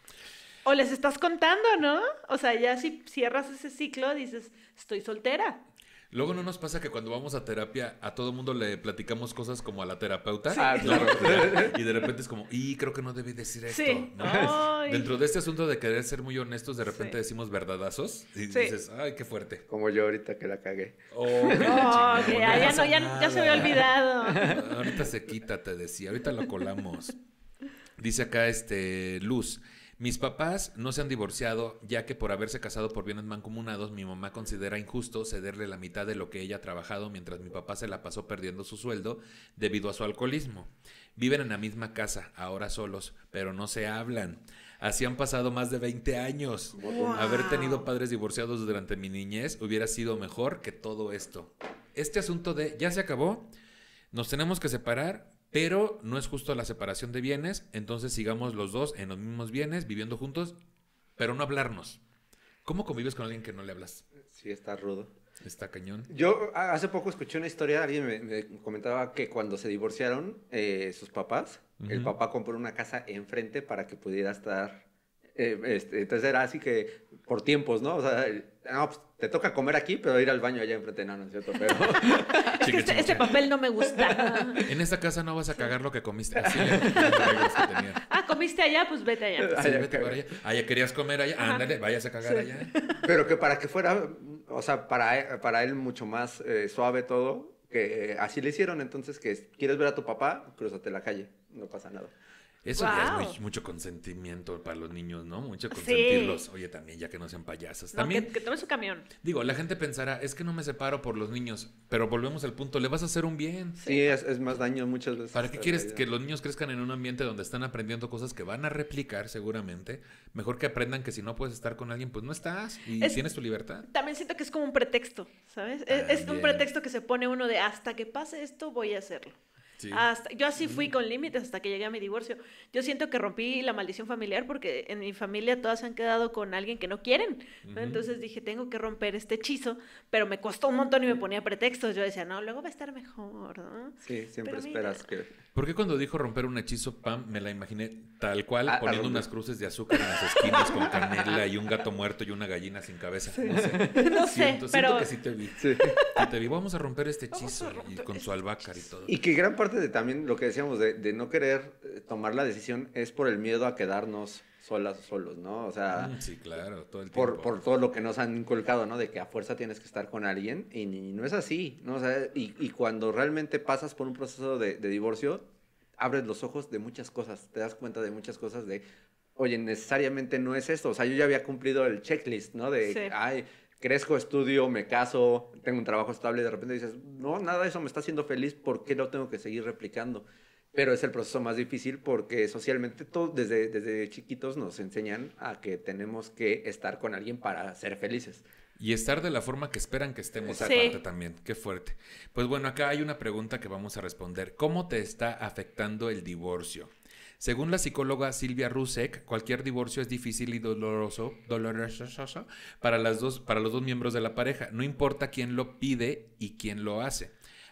O les estás contando, ¿no? O sea, ya si cierras ese ciclo, dices, estoy soltera. Luego no nos pasa que cuando vamos a terapia a todo mundo le platicamos cosas como a la terapeuta. Ah, ¿no? claro. Y de repente es como, y creo que no debí decir esto. Sí. ¿no? Ay. Dentro de este asunto de querer ser muy honestos, de repente Sí. decimos verdadazos y Sí. dices, ay, qué fuerte. Como yo ahorita que la cagué. Oh, qué la Oh, chingada, que ya, ya, pasa no, ya, ya se me había nada. olvidado. Ahorita se quita, te decía. Ahorita lo colamos. Dice acá este Luz. Mis papás no se han divorciado, ya que por haberse casado por bienes mancomunados, mi mamá considera injusto cederle la mitad de lo que ella ha trabajado mientras mi papá se la pasó perdiendo su sueldo debido a su alcoholismo. Viven en la misma casa, ahora solos, pero no se hablan. Así han pasado más de veinte años. Wow. Haber tenido padres divorciados durante mi niñez hubiera sido mejor que todo esto. Este asunto de ya se acabó, nos tenemos que separar, pero no es justo la separación de bienes, entonces sigamos los dos en los mismos bienes, viviendo juntos, pero no hablarnos. ¿Cómo convives con alguien que no le hablas? Sí, está rudo. Está cañón. Yo a- hace poco escuché una historia, alguien me, me comentaba que cuando se divorciaron eh, sus papás, el Ujú. papá compró una casa enfrente para que pudiera estar... eh, este, entonces era así que por tiempos, ¿no? O sea, el- no, pues, te toca comer aquí, pero ir al baño allá enfrente, no, no es cierto, pero... Es que este, este papel no me gusta. En esta casa no vas a cagar lo que comiste. Así le- las reglas que tenía. Ah, comiste allá, pues vete allá. Sí, Allá vete caga. para allá. Ah, ya querías comer allá. Ajá. Ándale, vayas a cagar Sí. allá. Pero que para que fuera, o sea, para, él- para él mucho más eh, suave todo, que eh, así le hicieron, entonces que quieres ver a tu papá, crúzate la calle, no pasa nada. Eso ya es Wow. muy- mucho consentimiento para los niños, ¿no? Mucho Sí. consentirlos. Oye, también, ya que no sean payasos. No, También, que, que tome su camión. digo, la gente pensará, es que no me separo por los niños, pero volvemos al punto, le vas a hacer un bien. Sí, es, es más daño muchas veces. ¿Para qué en quieres realidad. que los niños crezcan en un ambiente donde están aprendiendo cosas que van a replicar seguramente? Mejor que aprendan que si no puedes estar con alguien, pues no estás y Es- tienes tu libertad. También siento que es como un pretexto, ¿sabes? Es, es un También. pretexto que se pone uno de hasta que pase esto voy a hacerlo. Sí. Hasta, yo así fui con límites hasta que llegué a mi divorcio. Yo siento que rompí la maldición familiar porque en mi familia todas se han quedado con alguien que no quieren, ¿no? Ujú. Entonces dije, tengo que romper este hechizo, pero me costó un montón y me ponía pretextos. Yo decía, no, luego va a estar mejor, ¿no? Sí, siempre Pero mira. esperas que... ¿Por qué cuando dijo romper un hechizo, Pam, me la imaginé tal cual, Ah, poniendo ah, unas cruces de azúcar en las esquinas con canela y un gato muerto y una gallina sin cabeza? No sé, No sé, siento, pero... siento que sí te vi. Sí. Que te vi, vamos a romper este Vamos a hechizo y romper con su este albácar y todo. Y que gran parte de también lo que decíamos de, de no querer eh, tomar la decisión es por el miedo a quedarnos solas o solos, ¿no? O sea... Mm, sí, claro, todo el tiempo. Por, por todo lo que nos han inculcado, ¿no? De que a fuerza tienes que estar con alguien y, ni- no es así, ¿no? O sea, y, y cuando realmente pasas por un proceso de, de divorcio, abres los ojos de muchas cosas, te das cuenta de muchas cosas de, oye, necesariamente no es esto. O sea, yo ya había cumplido el checklist, ¿no? De, Sí. ay, crezco, estudio, me caso, tengo un trabajo estable y de repente dices, no, nada de eso me está haciendo feliz, ¿por qué lo tengo que seguir replicando? Pero es el proceso más difícil porque socialmente todo, desde, desde chiquitos nos enseñan a que tenemos que estar con alguien para ser felices. Y estar de la forma que esperan que estemos Sí. aparte también. Qué fuerte. Pues bueno, acá hay una pregunta que vamos a responder. ¿Cómo te está afectando el divorcio? Según la psicóloga Silvia Rusek, cualquier divorcio es difícil y doloroso, doloroso para, las dos, para los dos miembros de la pareja. No importa quién lo pide y quién lo hace.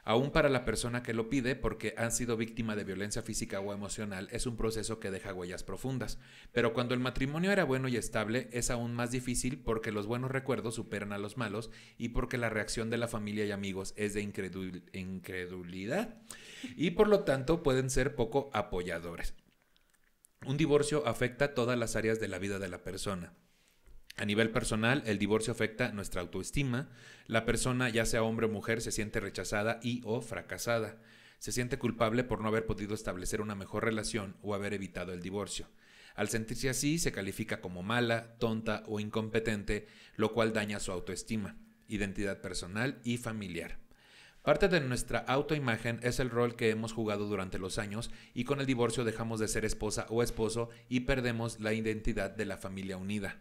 Aún para la persona que lo pide, porque han sido víctima de violencia física o emocional, es un proceso que deja huellas profundas. Pero cuando el matrimonio era bueno y estable, es aún más difícil porque los buenos recuerdos superan a los malos y porque la reacción de la familia y amigos es de incredul- incredulidad y por lo tanto pueden ser poco apoyadores. Un divorcio afecta todas las áreas de la vida de la persona. A nivel personal, el divorcio afecta nuestra autoestima. La persona, ya sea hombre o mujer, se siente rechazada y o fracasada. Se siente culpable por no haber podido establecer una mejor relación o haber evitado el divorcio. Al sentirse así, se califica como mala, tonta o incompetente, lo cual daña su autoestima, identidad personal y familiar. Parte de nuestra autoimagen es el rol que hemos jugado durante los años y con el divorcio dejamos de ser esposa o esposo y perdemos la identidad de la familia unida.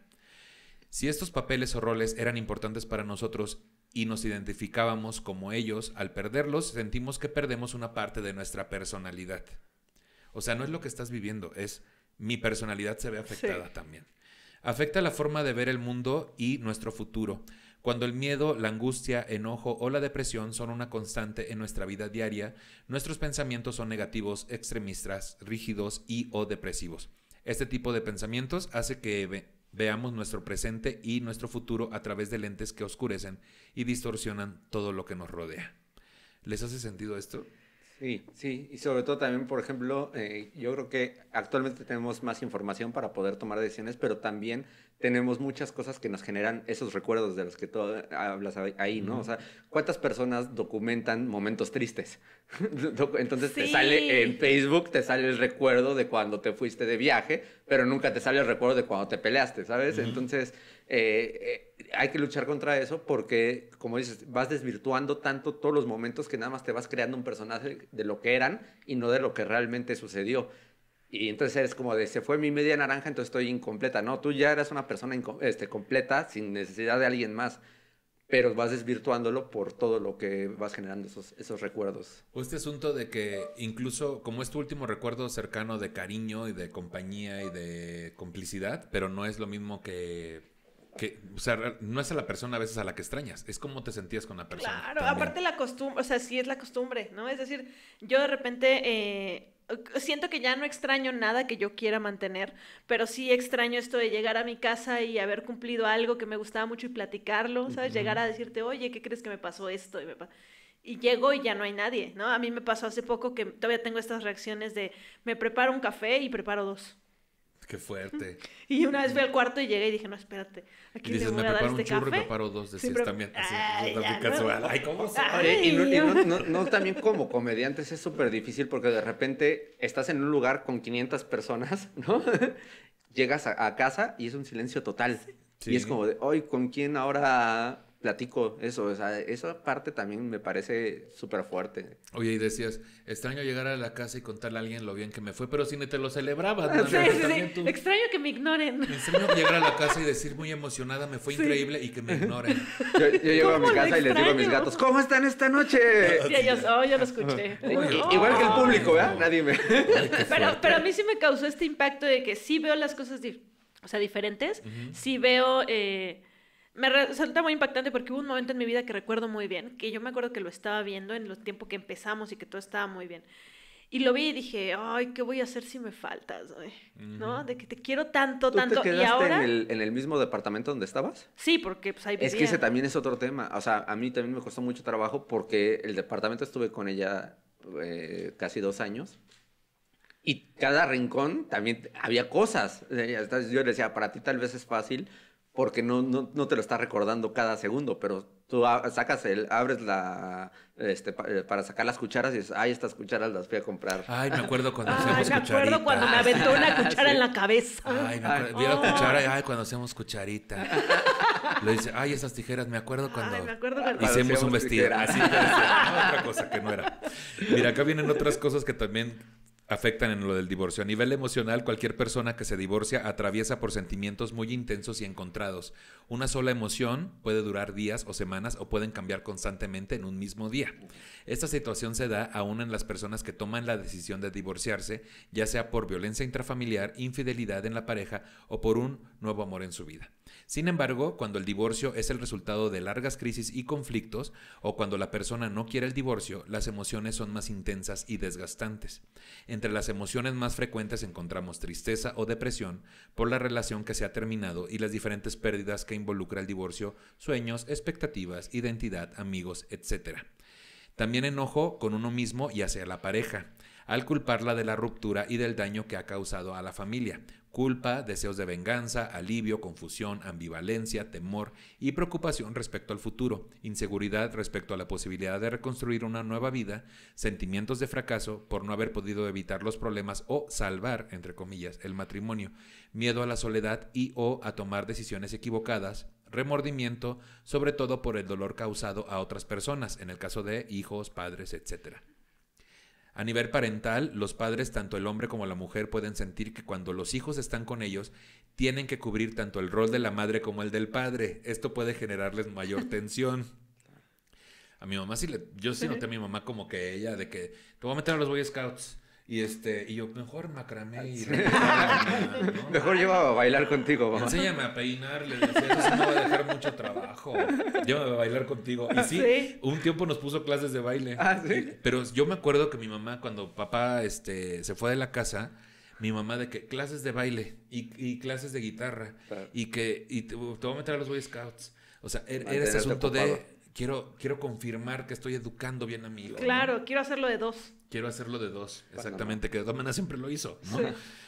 Si estos papeles o roles eran importantes para nosotros y nos identificábamos como ellos, al perderlos sentimos que perdemos una parte de nuestra personalidad. O sea, no es lo que estás viviendo, es mi personalidad se ve afectada sí. también. Afecta la forma de ver el mundo y nuestro futuro. Cuando el miedo, la angustia, enojo o la depresión son una constante en nuestra vida diaria, nuestros pensamientos son negativos, extremistas, rígidos y o depresivos. Este tipo de pensamientos hace que ve Veamos nuestro presente y nuestro futuro a través de lentes que oscurecen y distorsionan todo lo que nos rodea. ¿Les hace sentido esto? Sí, sí, y sobre todo también, por ejemplo, eh, yo creo que actualmente tenemos más información para poder tomar decisiones, pero también tenemos muchas cosas que nos generan esos recuerdos de los que tú hablas ahí, ¿no? Uh-huh. O sea, ¿cuántas personas documentan momentos tristes? Entonces sí. te sale en Facebook, te sale el recuerdo de cuando te fuiste de viaje, pero nunca te sale el recuerdo de cuando te peleaste, ¿sabes? Uh-huh. Entonces, eh, eh, hay que luchar contra eso porque, como dices, vas desvirtuando tanto todos los momentos que nada más te vas creando un personaje de lo que eran y no de lo que realmente sucedió. Y entonces eres como de, se fue mi media naranja, entonces estoy incompleta. No, tú ya eras una persona inco- este, completa, sin necesidad de alguien más. Pero vas desvirtuándolo por todo lo que vas generando esos, esos recuerdos. O este asunto de que incluso, como es tu último recuerdo cercano de cariño y de compañía y de complicidad, pero no es lo mismo que... que o sea, no es a la persona a veces a la que extrañas, es cómo te sentías con la persona. Claro, también. Aparte la costumbre, o sea, sí es la costumbre, ¿no? Es decir, yo de repente... Eh... siento que ya no extraño nada que yo quiera mantener, pero sí extraño esto de llegar a mi casa y haber cumplido algo que me gustaba mucho y platicarlo, ¿sabes? Uh-huh. Llegar a decirte, oye, ¿qué crees que me pasó esto? Y, me pa- y llego y ya no hay nadie, ¿no? A mí me pasó hace poco que todavía tengo estas reacciones de me preparo un café y preparo dos. Qué fuerte. Y una vez fui al cuarto y llegué y dije, no, espérate, aquí dices, le voy me a dar preparo este un churro café. y preparo dos, decías sí, también. Así, ay, ya, casual. no. Ay, ¿cómo se Ay, Y, no, y no, no, no también como comediantes es súper difícil porque de repente estás en un lugar con quinientas personas, ¿no? Llegas a, a casa y es un silencio total. Sí. Y es como de, hoy, ¿con quién ahora platico eso? O sea, esa parte también me parece súper fuerte. Oye, y decías, extraño llegar a la casa y contarle a alguien lo bien que me fue, pero si ni te lo celebrabas. Sí, ¿no? sí, sí. Tú... Extraño que me ignoren. Extraño llegar a la casa y decir muy emocionada, me fue sí. increíble y que me ignoren. Yo, yo llego a mi casa y les digo a mis gatos, ¿cómo están esta noche? Sí, ellos, oh, yo lo escuché. Oh, igual que el público, ¿verdad? No. Nadie me... Ay, pero, pero a mí sí me causó este impacto de que sí veo las cosas dif- o sea, diferentes, uh-huh. sí veo... Eh, me resulta muy impactante porque hubo un momento en mi vida que recuerdo muy bien, que yo me acuerdo que lo estaba viendo en los tiempos que empezamos y que todo estaba muy bien. Y lo vi y dije, ay, ¿qué voy a hacer si me faltas? Uh-huh. ¿No? De que te quiero tanto, ¿Tú tanto. ¿Tú te quedaste y ahora... en, el, en el mismo departamento donde estabas? Sí, porque pues ahí vivía. Es que ese también es otro tema. O sea, a mí también me costó mucho trabajo porque el departamento estuve con ella eh, casi dos años. Y cada rincón también había cosas. Yo le decía, para ti tal vez es fácil porque no, no, no te lo estás recordando cada segundo, pero tú sacas el, abres la, este, para sacar las cucharas y dices, ay, estas cucharas las fui a comprar. Ay, me acuerdo cuando ay, hacemos me cucharita. acuerdo cuando me aventó una cuchara sí. en la cabeza. Ay, me acuerdo, vi la cuchara y ay, cuando hacemos cucharita. Le dice, ay, esas tijeras, me acuerdo cuando, ay, me acuerdo cuando... hicimos un vestido. Así, no, otra cosa que no era. Mira, acá vienen otras cosas que también afectan en lo del divorcio. A nivel emocional, cualquier persona que se divorcia atraviesa por sentimientos muy intensos y encontrados. Una sola emoción puede durar días o semanas o pueden cambiar constantemente en un mismo día. Esta situación se da aún en las personas que toman la decisión de divorciarse, ya sea por violencia intrafamiliar, infidelidad en la pareja o por un nuevo amor en su vida. Sin embargo, cuando el divorcio es el resultado de largas crisis y conflictos, o cuando la persona no quiere el divorcio, las emociones son más intensas y desgastantes. Entre las emociones más frecuentes encontramos tristeza o depresión por la relación que se ha terminado y las diferentes pérdidas que involucra el divorcio, sueños, expectativas, identidad, amigos, etcétera. También enojo con uno mismo y hacia la pareja, al culparla de la ruptura y del daño que ha causado a la familia. Culpa, deseos de venganza, alivio, confusión, ambivalencia, temor y preocupación respecto al futuro, inseguridad respecto a la posibilidad de reconstruir una nueva vida, sentimientos de fracaso por no haber podido evitar los problemas o salvar, entre comillas, el matrimonio, miedo a la soledad y o a tomar decisiones equivocadas, remordimiento, sobre todo por el dolor causado a otras personas, en el caso de hijos, padres, etcétera. A nivel parental, los padres, tanto el hombre como la mujer, pueden sentir que cuando los hijos están con ellos, tienen que cubrir tanto el rol de la madre como el del padre. Esto puede generarles mayor tensión. A mi mamá sí le... Yo sí noté a mi mamá como que ella, de que te voy a meter a los Boy Scouts. Y este, y yo, mejor macramé y... ¿no? Mejor lleva a bailar contigo, mamá. Enséñame a peinar, le decía, eso sí me va a dejar mucho trabajo. Llévame a bailar contigo. Y sí, ¿sí? Un tiempo nos puso clases de baile. Ah, ¿sí? Pero yo me acuerdo que mi mamá, cuando papá este, se fue de la casa, mi mamá de que clases de baile y, y clases de guitarra. Claro. Y que y te, te voy a meter a los Boy Scouts. O sea, era, era ese asunto ocupado. de... Quiero, quiero confirmar que estoy educando bien a mi hijo. Claro, ¿no? quiero hacerlo de dos. Quiero hacerlo de dos, exactamente, bueno, que de todas maneras siempre lo hizo, ¿no? Sí.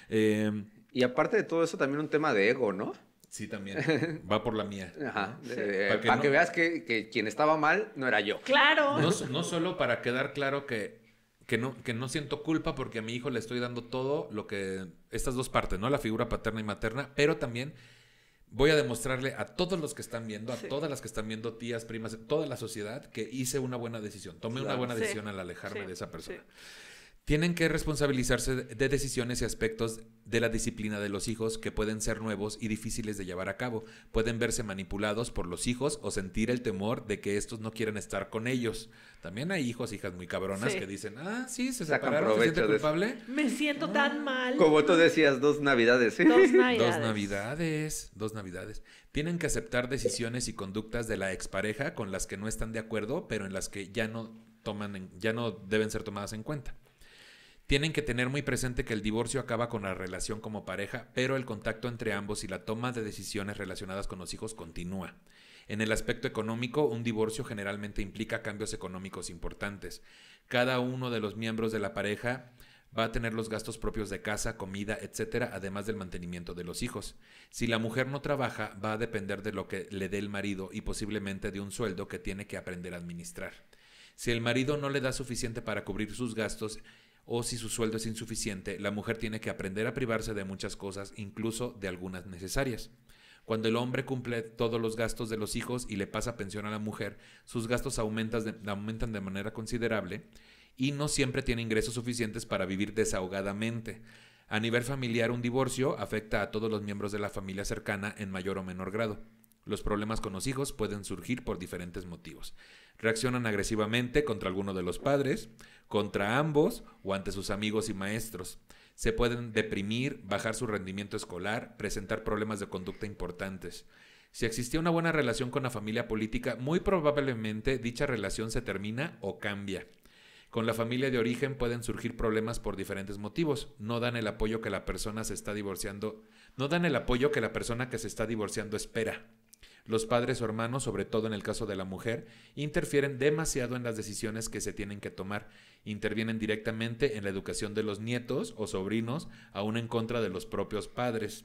Eh, y aparte de todo eso, también un tema de ego, ¿no? Sí, también. Va por la mía. Ajá. ¿no? Sí. Eh, para que, para no, que veas que, que quien estaba mal no era yo. Claro. No, no solo para quedar claro que, que, no, que no siento culpa porque a mi hijo le estoy dando todo lo que... Estas dos partes, ¿no? La figura paterna y materna, pero también... Voy a demostrarle a todos los que están viendo, a sí. todas las que están viendo, tías, primas, toda la sociedad, que hice una buena decisión. Tomé claro. una buena decisión sí. al alejarme sí. de esa persona. Sí. Tienen que responsabilizarse de decisiones y aspectos de la disciplina de los hijos que pueden ser nuevos y difíciles de llevar a cabo. Pueden verse manipulados por los hijos o sentir el temor de que estos no quieren estar con ellos. También hay hijos, hijas muy cabronas sí. que dicen, ah, sí, se separaron, ¿se siente culpable? Me siento ah. tan mal. Como tú decías, dos navidades, ¿sí? Dos navidades. Dos navidades, dos navidades. Tienen que aceptar decisiones y conductas de la expareja con las que no están de acuerdo, pero en las que ya no toman, en, ya no deben ser tomadas en cuenta. Tienen que tener muy presente que el divorcio acaba con la relación como pareja, pero el contacto entre ambos y la toma de decisiones relacionadas con los hijos continúa. En el aspecto económico, un divorcio generalmente implica cambios económicos importantes. Cada uno de los miembros de la pareja va a tener los gastos propios de casa, comida, etcétera, además del mantenimiento de los hijos. Si la mujer no trabaja, va a depender de lo que le dé el marido y posiblemente de un sueldo que tiene que aprender a administrar. Si el marido no le da suficiente para cubrir sus gastos, o si su sueldo es insuficiente, la mujer tiene que aprender a privarse de muchas cosas, incluso de algunas necesarias. Cuando el hombre cumple todos los gastos de los hijos y le pasa pensión a la mujer, sus gastos aumentan de, aumentan de manera considerable y no siempre tiene ingresos suficientes para vivir desahogadamente. A nivel familiar, un divorcio afecta a todos los miembros de la familia cercana en mayor o menor grado. Los problemas con los hijos pueden surgir por diferentes motivos. Reaccionan agresivamente contra alguno de los padres, contra ambos o ante sus amigos y maestros. Se pueden deprimir, bajar su rendimiento escolar, presentar problemas de conducta importantes. Si existía una buena relación con la familia política, muy probablemente dicha relación se termina o cambia. Con la familia de origen pueden surgir problemas por diferentes motivos. No dan el apoyo que la persona se está divorciando, no dan el apoyo que la persona que se está divorciando espera. Los padres o hermanos, sobre todo en el caso de la mujer, interfieren demasiado en las decisiones que se tienen que tomar. Intervienen directamente en la educación de los nietos o sobrinos, aún en contra de los propios padres.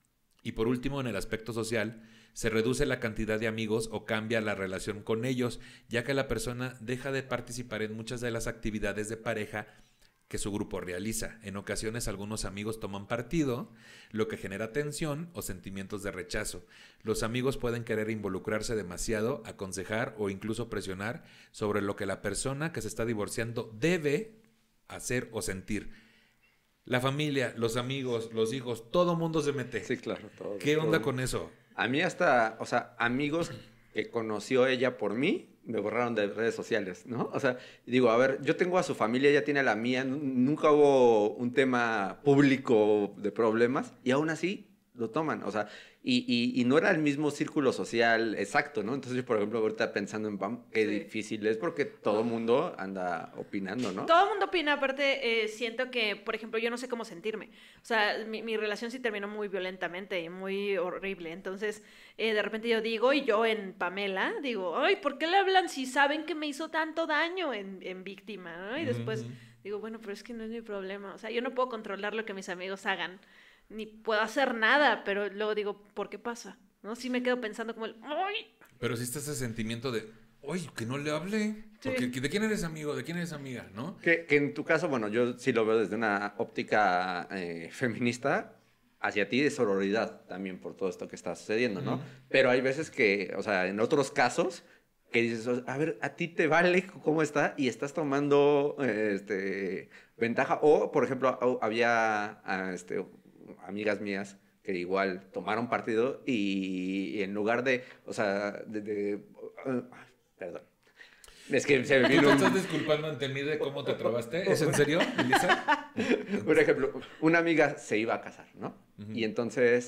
Y por último, en el aspecto social, se reduce la cantidad de amigos o cambia la relación con ellos, ya que la persona deja de participar en muchas de las actividades de pareja que su grupo realiza. En ocasiones algunos amigos toman partido, lo que genera tensión o sentimientos de rechazo. Los amigos pueden querer involucrarse demasiado, aconsejar o incluso presionar sobre lo que la persona que se está divorciando debe hacer o sentir. La familia, los amigos, los hijos, todo mundo se mete. Sí, claro, todo. ¿Qué onda todo. con eso? A mí hasta, o sea, amigos que conoció ella por mí, me borraron de redes sociales, ¿no? O sea, digo, a ver, yo tengo a su familia, ella tiene a la mía, nunca hubo un tema público de problemas y aún así lo toman, o sea, y, y, y no era el mismo círculo social exacto, ¿no? Entonces yo, por ejemplo, ahorita pensando en Pam, qué Sí. difícil es porque todo el mundo anda opinando, ¿no? Todo el mundo opina, aparte eh, siento que, por ejemplo, yo no sé cómo sentirme. O sea, mi, mi relación sí terminó muy violentamente y muy horrible. Entonces, eh, de repente yo digo, y yo en Pamela, digo, ay, ¿por qué le hablan si saben que me hizo tanto daño en, en víctima, ¿no? Y después Ujú. digo, bueno, pero es que no es mi problema. O sea, yo no puedo controlar lo que mis amigos hagan, ni puedo hacer nada, pero luego digo, ¿por qué pasa? ¿No? Sí me quedo pensando como el, ay, Pero sí está ese sentimiento de, oye, que no le hable. Sí. Porque ¿de quién eres amigo? ¿De quién eres amiga? ¿No? Que, que en tu caso, bueno, yo sí lo veo desde una óptica eh, feminista, hacia ti de sororidad también por todo esto que está sucediendo, ¿no? Ujú. Pero hay veces que, o sea, en otros casos, que dices, a ver, a ti te vale cómo está y estás tomando eh, este, ventaja. O, por ejemplo, a- había ah, este, amigas mías que igual tomaron partido y, y en lugar de, o sea, de... de- uh, perdón. Es que se me ¿Tú vino te un... estás disculpando ante mí de cómo te trobaste? ¿Es en serio, Elisa? Por ejemplo, una amiga se iba a casar, ¿no? Ujú. Y entonces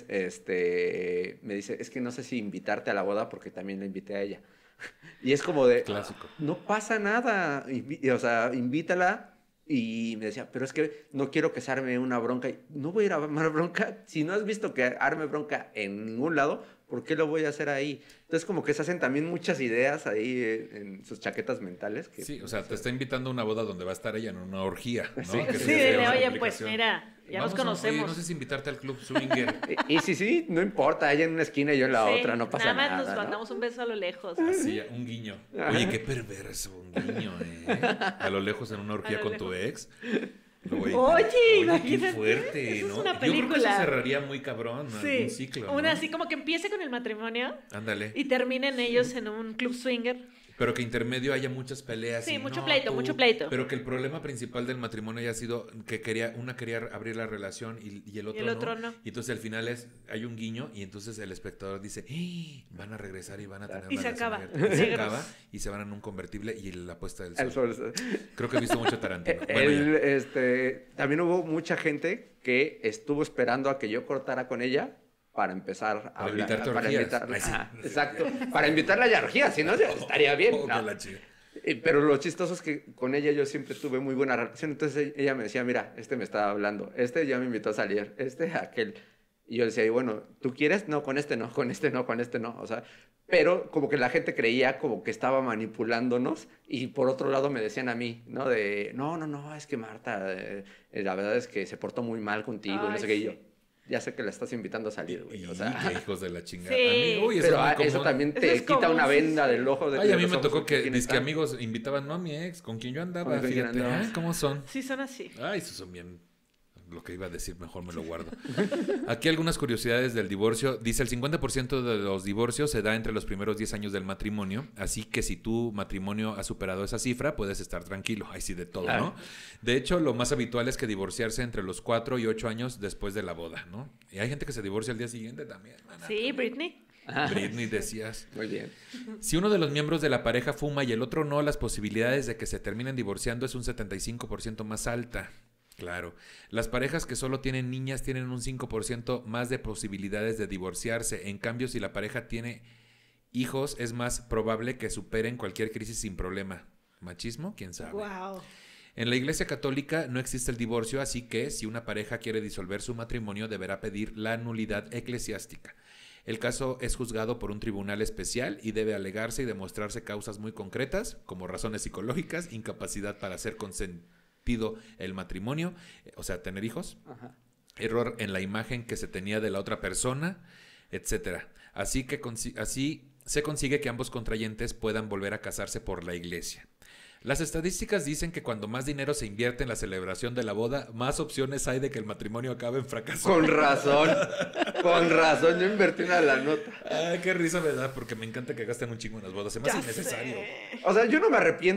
este, me dice, es que no sé si invitarte a la boda porque también la invité a ella. Y es como de, Clásico. no pasa nada, invi- o sea, invítala. Y me decía, pero es que no quiero que se arme una bronca. Y no voy a ir a armar bronca. Si no has visto que arme bronca en ningún lado, ¿por qué lo voy a hacer ahí? Entonces como que se hacen también muchas ideas ahí eh, en sus chaquetas mentales. Que, Sí, o sea, te está invitando a una boda donde va a estar ella en una orgía, ¿no? Sí. Que sí, sería dile, una oye, pues complicación. mira, ya Vamos nos a- conocemos. Oye, no sé si invitarte al club swinger. Y, y sí, sí, no importa, ella en una esquina y yo en la Sí, otra, no pasa nada. Nada más nos ¿no? mandamos un beso a lo lejos. Así, un guiño. Oye, qué perverso, un guiño, ¿eh? A lo lejos en una orgía A lo con lejos. tu ex. Oye, Oye, qué imagínate, fuerte, eso es ¿no? una Yo creo que eso película. cerraría muy cabrón, ¿no? Sí, Un ciclo, una ¿no? así como que empiece con el matrimonio Ándale. y terminen ellos en un club swinger. Pero que intermedio haya muchas peleas. Sí, y, mucho no, pleito, tú- mucho pleito. Pero que el problema principal del matrimonio haya sido que quería, una quería abrir la relación y, y el otro, el otro no. no. Y entonces al final es, hay un guiño y entonces el espectador dice, ¡Ah! Van a regresar y van a tener Y una se relación acaba. abierta". Y se Negros. acaba y se van en un convertible y la puesta del El sol. sol. Creo que he visto mucho Tarantino. Bueno, El, ya. este, también hubo mucha gente que estuvo esperando a que yo cortara con ella para empezar a Para hablar. invitarte a para orgías. invitarla. Ay, sí. Ajá, exacto. Para invitarla a orgías, si no, ya estaría bien. Oh, que ¿no? la chica. Eh, Pero lo chistoso es que con ella yo siempre tuve muy buena relación. Entonces ella me decía, mira, este me estaba hablando, este ya me invitó a salir, este aquel. Y yo decía, y bueno, ¿tú quieres? No, con este no, con este no, con este no. O sea, pero como que la gente creía como que estaba manipulándonos y por otro lado me decían a mí, ¿no? De, no, no, no, es que Marta, eh, eh, la verdad es que se portó muy mal contigo, y no Ay, sé qué. Y sí. yo, ya sé que la estás invitando a salir, güey. O Y sea, qué hijos de la chingada. Sí. Amigo, uy, eso pero es muy ah, eso común. también Eso te es quita común, una sí, venda sí. del ojo. De, Ay, de a mí los me ojos tocó de que quién dizque está. amigos invitaban, no a mi ex, con quien yo andaba, Con quien fíjate. andabas. Ay, ¿cómo son? Sí, son así. Ay, esos son bien. Lo que iba a decir, mejor me lo guardo. Aquí algunas curiosidades del divorcio. Dice, el cincuenta por ciento de los divorcios se da entre los primeros diez años del matrimonio. Así que si tu matrimonio ha superado esa cifra, puedes estar tranquilo. Ay, sí, de todo, ¿no? De hecho, lo más habitual es que divorciarse entre los cuatro y ocho años después de la boda, ¿no? Y hay gente que se divorcia al día siguiente también. mana. Sí, Britney. Britney, decías. Muy bien. Si uno de los miembros de la pareja fuma y el otro no, las posibilidades de que se terminen divorciando es un setenta y cinco por ciento más alta. Claro. Las parejas que solo tienen niñas tienen un cinco por ciento más de posibilidades de divorciarse. En cambio, si la pareja tiene hijos, es más probable que superen cualquier crisis sin problema. ¿Machismo? ¿Quién sabe? Wow. En la Iglesia Católica no existe el divorcio, así que si una pareja quiere disolver su matrimonio, deberá pedir la nulidad eclesiástica. El caso es juzgado por un tribunal especial y debe alegarse y demostrarse causas muy concretas, como razones psicológicas, incapacidad para hacer consentido el matrimonio, o sea, tener hijos, Ajá. error en la imagen que se tenía de la otra persona, etcétera. Así que consi- así se consigue que ambos contrayentes puedan volver a casarse por la iglesia. Las estadísticas dicen que cuando más dinero se invierte en la celebración de la boda, más opciones hay de que el matrimonio acabe en fracaso. Con razón, con razón, yo invertí una la nota. Ay, qué risa me da, porque me encanta que gasten un chingo en las bodas. Se me hace Ya innecesario. sé. O sea, yo no me arrepiento,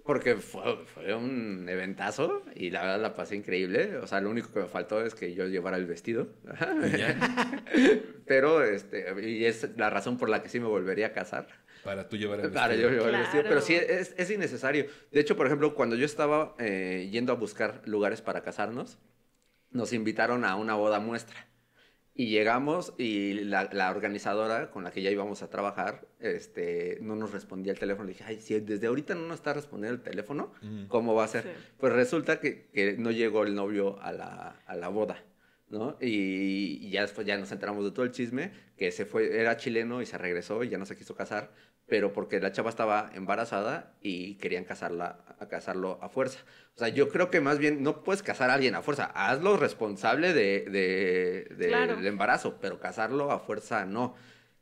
Porque fue, fue un eventazo y la verdad la pasé increíble. O sea, lo único que me faltó es que yo llevara el vestido. Pero, este, y es la razón por la que sí me volvería a casar. Para tú llevar el vestido. Para yo llevar Claro. el vestido. Pero sí, es, es innecesario. De hecho, por ejemplo, cuando yo estaba eh, yendo a buscar lugares para casarnos, nos invitaron a una boda muestra. Y llegamos y la, la organizadora con la que ya íbamos a trabajar este, no nos respondía el teléfono. Le dije, ay, si desde ahorita no nos está respondiendo el teléfono, Mm. ¿cómo va a ser? Sí. Pues resulta que, que no llegó el novio a la, a la boda, ¿no? Y, y ya después ya nos enteramos de todo el chisme, que se fue, era chileno y se regresó y ya no se quiso casar, pero porque la chava estaba embarazada y querían casarla, a casarlo a fuerza. O sea, yo creo que más bien no puedes casar a alguien a fuerza, hazlo responsable de, de, de- Claro. del embarazo, pero casarlo a fuerza no.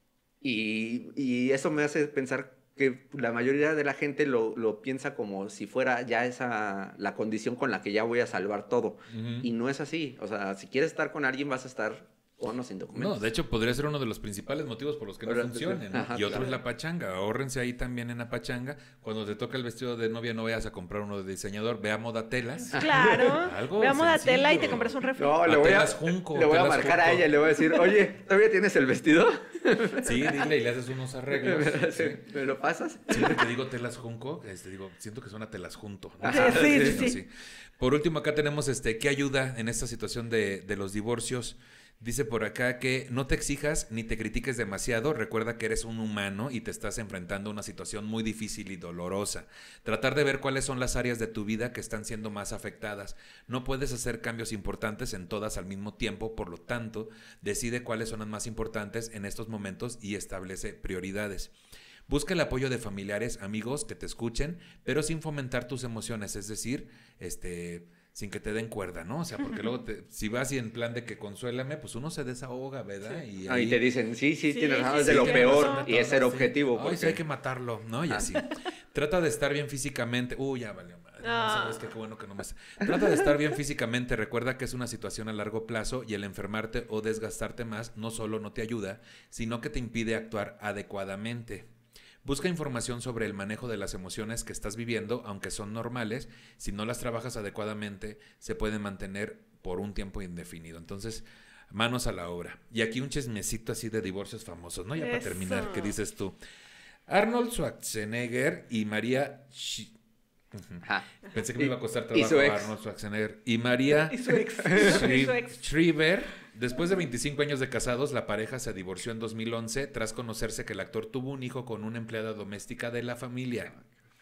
Y, y eso me hace pensar que la mayoría de la gente lo, lo piensa como si fuera ya esa la condición con la que ya voy a salvar todo. Ujú. Y no es así. O sea, si quieres estar con alguien, vas a estar con o sin documentos. No, de hecho podría ser uno de los principales motivos por los que no Pero- funcionen, ¿no? Ajá, Y otro claro. es la pachanga. Ahórrense ahí también en la pachanga. Cuando te toca el vestido de novia, no vayas a comprar uno de diseñador. Ve a Moda Telas. Claro. Algo Veamos la sencillo. tela y te compras un refri. No, A le voy a, telas Junco, le voy a telas marcar a Junco. ella y le voy a decir, oye, ¿todavía tienes el vestido? Sí, dile y le haces unos arreglos. Sí. ¿Me lo pasas? Siempre que digo telas junco, este, digo, siento que suena telas junto, ¿no? Ajá, sí, sí, No, sí. Por último, acá tenemos este, ¿qué ayuda en esta situación de, de los divorcios? Dice por acá que no te exijas ni te critiques demasiado. Recuerda que eres un humano y te estás enfrentando a una situación muy difícil y dolorosa. Tratar de ver cuáles son las áreas de tu vida que están siendo más afectadas. No puedes hacer cambios importantes en todas al mismo tiempo, por lo tanto, decide cuáles son las más importantes en estos momentos y establece prioridades. Busca el apoyo de familiares, amigos que te escuchen, pero sin fomentar tus emociones, es decir, este, sin que te den cuerda, ¿no? O sea, porque luego te- si vas y en plan de que consuélame, pues uno se desahoga, ¿verdad? Y, Ah, y ahí- te dicen, sí, sí, Sí, tienes razón, sí, es de sí, lo tienes peor razón. y es ser Sí. objetivo. Ay, Porque... sí, hay que matarlo, ¿no? Y así. Trata de estar bien físicamente. Uy, ya valió madre. No, Ah. sabes qué, qué bueno que no me... Trata de estar bien físicamente. Recuerda que es una situación a largo plazo y el enfermarte o desgastarte más no solo no te ayuda, sino que te impide actuar adecuadamente. Busca información sobre el manejo de las emociones que estás viviendo, aunque son normales. Si no las trabajas adecuadamente, se pueden mantener por un tiempo indefinido. Entonces, manos a la obra. Y aquí un chismecito así de divorcios famosos, ¿no? Ya para Eso. terminar, ¿qué dices tú? Arnold Schwarzenegger y María... Sh- Ujú. Ajá. Pensé que me iba a costar Y su trabajo ex. Arnold Schwarzenegger. Y María Y su ex. Shri- Y su ex. Shriver. Después de veinticinco años de casados, la pareja se divorció en dos mil once tras conocerse que el actor tuvo un hijo con una empleada doméstica de la familia.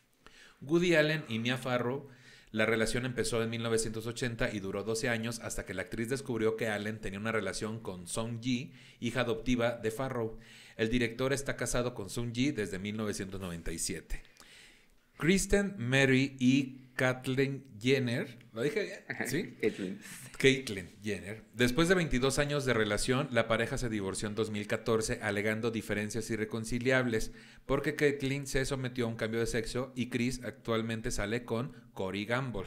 Woody Allen y Mia Farrow. La relación empezó en mil novecientos ochenta y duró doce años hasta que la actriz descubrió que Allen tenía una relación con Sung Ji, hija adoptiva de Farrow. El director está casado con Sung Ji desde mil novecientos noventa y siete. Kristen, Mary y Kathleen Jenner, ¿lo dije bien? ¿Sí? Caitlyn. Caitlyn Jenner. Después de veintidós años de relación, la pareja se divorció en dos mil catorce alegando diferencias irreconciliables porque Caitlyn se sometió a un cambio de sexo y Chris actualmente sale con Corey Gamble.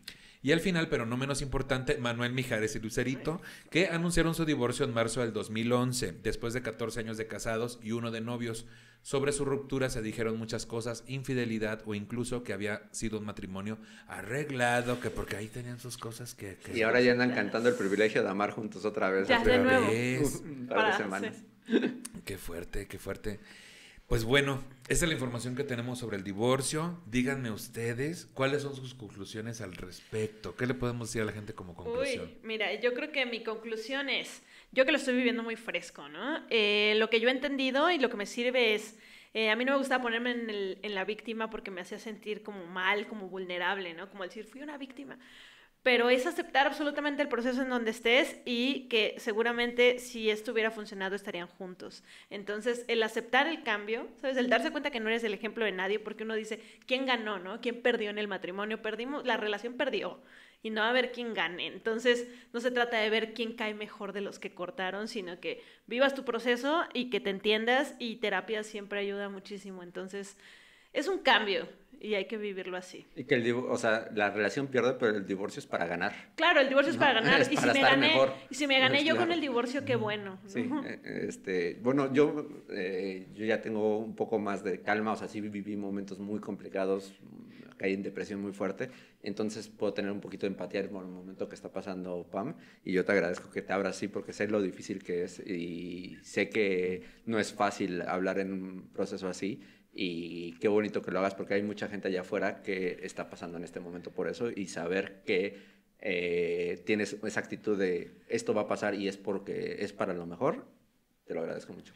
Y al final, pero no menos importante, Manuel Mijares y Lucerito, que anunciaron su divorcio en marzo del dos mil once, después de catorce años de casados y uno de novios. Sobre su ruptura se dijeron muchas cosas, infidelidad o incluso que había sido un matrimonio arreglado, que porque ahí tenían sus cosas que... que- Y ahora ya andan cantando el privilegio de amar juntos otra vez. Ya, hace de Otra nuevo. vez. Un par de Para- semanas. sí. Qué fuerte, qué fuerte. Pues bueno, esa es la información que tenemos sobre el divorcio. Díganme ustedes, ¿cuáles son sus conclusiones al respecto? ¿Qué le podemos decir a la gente como conclusión? Uy, mira, yo creo que mi conclusión es, yo que lo estoy viviendo muy fresco, ¿no? Eh, lo que yo he entendido y lo que me sirve es, eh, a mí no me gustaba ponerme en, el- en la víctima porque me hacía sentir como mal, como vulnerable, ¿no? Como decir, fui una víctima. Pero es aceptar absolutamente el proceso en donde estés y que seguramente si esto hubiera funcionado estarían juntos. Entonces, el aceptar el cambio, ¿sabes? El darse cuenta que no eres el ejemplo de nadie porque uno dice, ¿quién ganó, no? ¿Quién perdió en el matrimonio? Perdimos, la relación perdió y no va a ver quién gane. Entonces, no se trata de ver quién cae mejor de los que cortaron, sino que vivas tu proceso y que te entiendas y terapia siempre ayuda muchísimo. Entonces, es un cambio y hay que vivirlo así. Y que el divo- o sea, la relación pierde, pero el divorcio es para ganar. Claro, el divorcio es No, para ganar. es y, si para me estar gané, mejor. y si me gané yo Claro. con el divorcio, qué bueno. ¿no? Sí, eh, este, bueno, yo, eh, yo ya tengo un poco más de calma, o sea, sí viví momentos muy complicados caí en depresión muy fuerte. Entonces puedo tener un poquito de empatía por el momento que está pasando Pam. Y yo te agradezco que te abras así porque sé lo difícil que es. Y sé que no es fácil hablar en un proceso así. Y qué bonito que lo hagas porque hay mucha gente allá afuera que está pasando en este momento por eso. Y saber que eh, tienes esa actitud de esto va a pasar y es porque es para lo mejor, te lo agradezco mucho.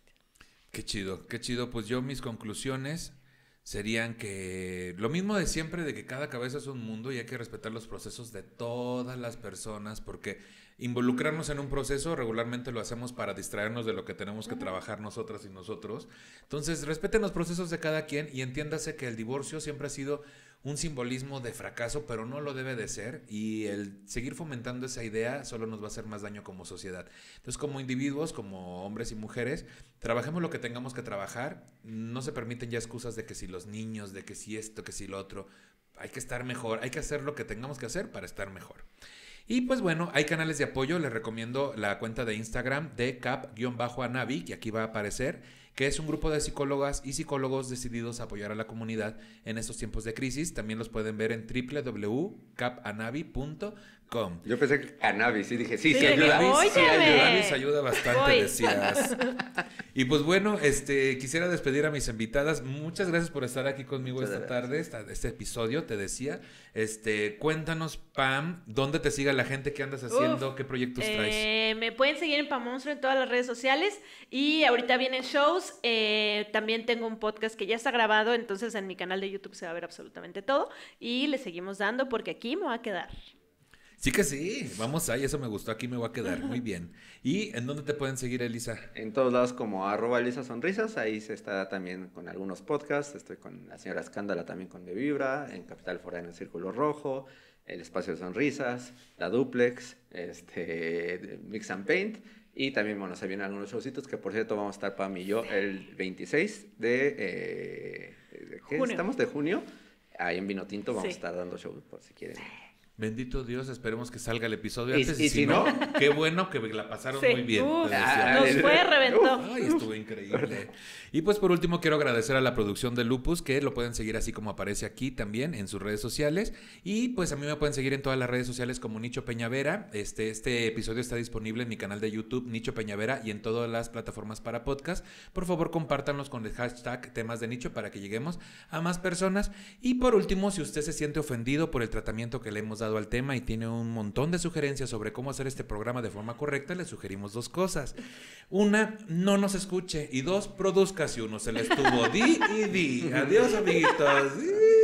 Qué chido, qué chido. Pues yo mis conclusiones serían que lo mismo de siempre, de que cada cabeza es un mundo y hay que respetar los procesos de todas las personas, porque involucrarnos en un proceso regularmente lo hacemos para distraernos de lo que tenemos que trabajar nosotras y nosotros. Entonces, respeten los procesos de cada quien y entiéndase que el divorcio siempre ha sido un simbolismo de fracaso, pero no lo debe de ser, y el seguir fomentando esa idea solo nos va a hacer más daño como sociedad. Entonces, como individuos, como hombres y mujeres, trabajemos lo que tengamos que trabajar. No se permiten ya excusas de que si los niños, de que si esto, que si lo otro. Hay que estar mejor, hay que hacer lo que tengamos que hacer para estar mejor. Y pues bueno, hay canales de apoyo. Les recomiendo la cuenta de Instagram de cap-anavi, que aquí va a aparecer, que es un grupo de psicólogas y psicólogos decididos a apoyar a la comunidad en estos tiempos de crisis. También los pueden ver en w w w punto cap anavi punto com. Yo pensé que cannabis, sí, dije, sí, Sí, sí, dije, ayuda. "Óyeme". Sí, ayuda, ayuda bastante, Voy. decías. Y pues bueno, este, quisiera despedir a mis invitadas. Muchas gracias por estar aquí conmigo Muchas esta gracias. tarde, esta, este episodio, te decía. Este, cuéntanos, Pam, ¿dónde te siga la gente? ¿Qué andas haciendo? Uf, ¿Qué proyectos traes? Eh, me pueden seguir en Pam Monstruo en todas las redes sociales y ahorita vienen shows. Eh, también tengo un podcast que ya está grabado, entonces en mi canal de YouTube se va a ver absolutamente todo y le seguimos dando porque aquí me va a quedar. Sí que sí, vamos ahí, eso me gustó, aquí me voy a quedar, muy bien. ¿Y en dónde te pueden seguir, Elisa? En todos lados como arroba Elisa Sonrisas, ahí se está también con algunos podcasts, estoy con la señora Escándala también con De Vibra, en Capital Foráneo en Círculo Rojo, El Espacio de Sonrisas, La Duplex, este, Mix and Paint, y también, bueno, se vienen algunos showcitos que por cierto vamos a estar Pam y yo el veintiséis de, eh, ¿de qué Junio. estamos? De junio, ahí en Vino Tinto vamos Sí. a estar dando show por si quieren. Bendito Dios, esperemos que salga el episodio Y- antes. y si no, qué bueno que la pasaron Sí. muy bien. Uf, te decía. nos fue, reventó. Ay, estuvo increíble. Y pues por último quiero agradecer a la producción de Lupus, que lo pueden seguir así como aparece aquí también en sus redes sociales. Y pues a mí me pueden seguir en todas las redes sociales como Nicho Peñavera. Este, este episodio está disponible en mi canal de YouTube, Nicho Peñavera, y en todas las plataformas para podcast. Por favor, compártanlos con el hashtag temas de nicho para que lleguemos a más personas. Y por último, si usted se siente ofendido por el tratamiento que le hemos dado al tema y tiene un montón de sugerencias sobre cómo hacer este programa de forma correcta, le sugerimos dos cosas. Una, no nos escuche. Y dos, produzca si uno se le estuvo. Di y di. Adiós, amiguitos.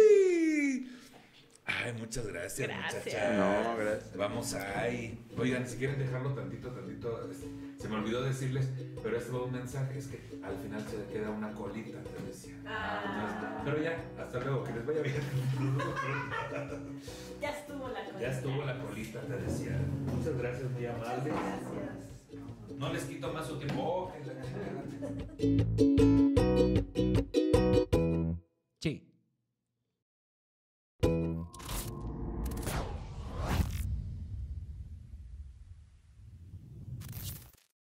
Di. Ay, muchas gracias, Gracias. muchachas. No, gracias. Vamos ahí. Oigan, si quieren dejarlo tantito, tantito. Se me olvidó decirles, pero este fue un mensaje. Es que al final se le queda una colita, te decía. Ah. Pero ya, hasta luego, que les vaya bien. Ya estuvo la cosa. Ya estuvo la colita, te decía. Muchas gracias, muy amable. Gracias. No les quito más su tiempo. Oh, que la chingada.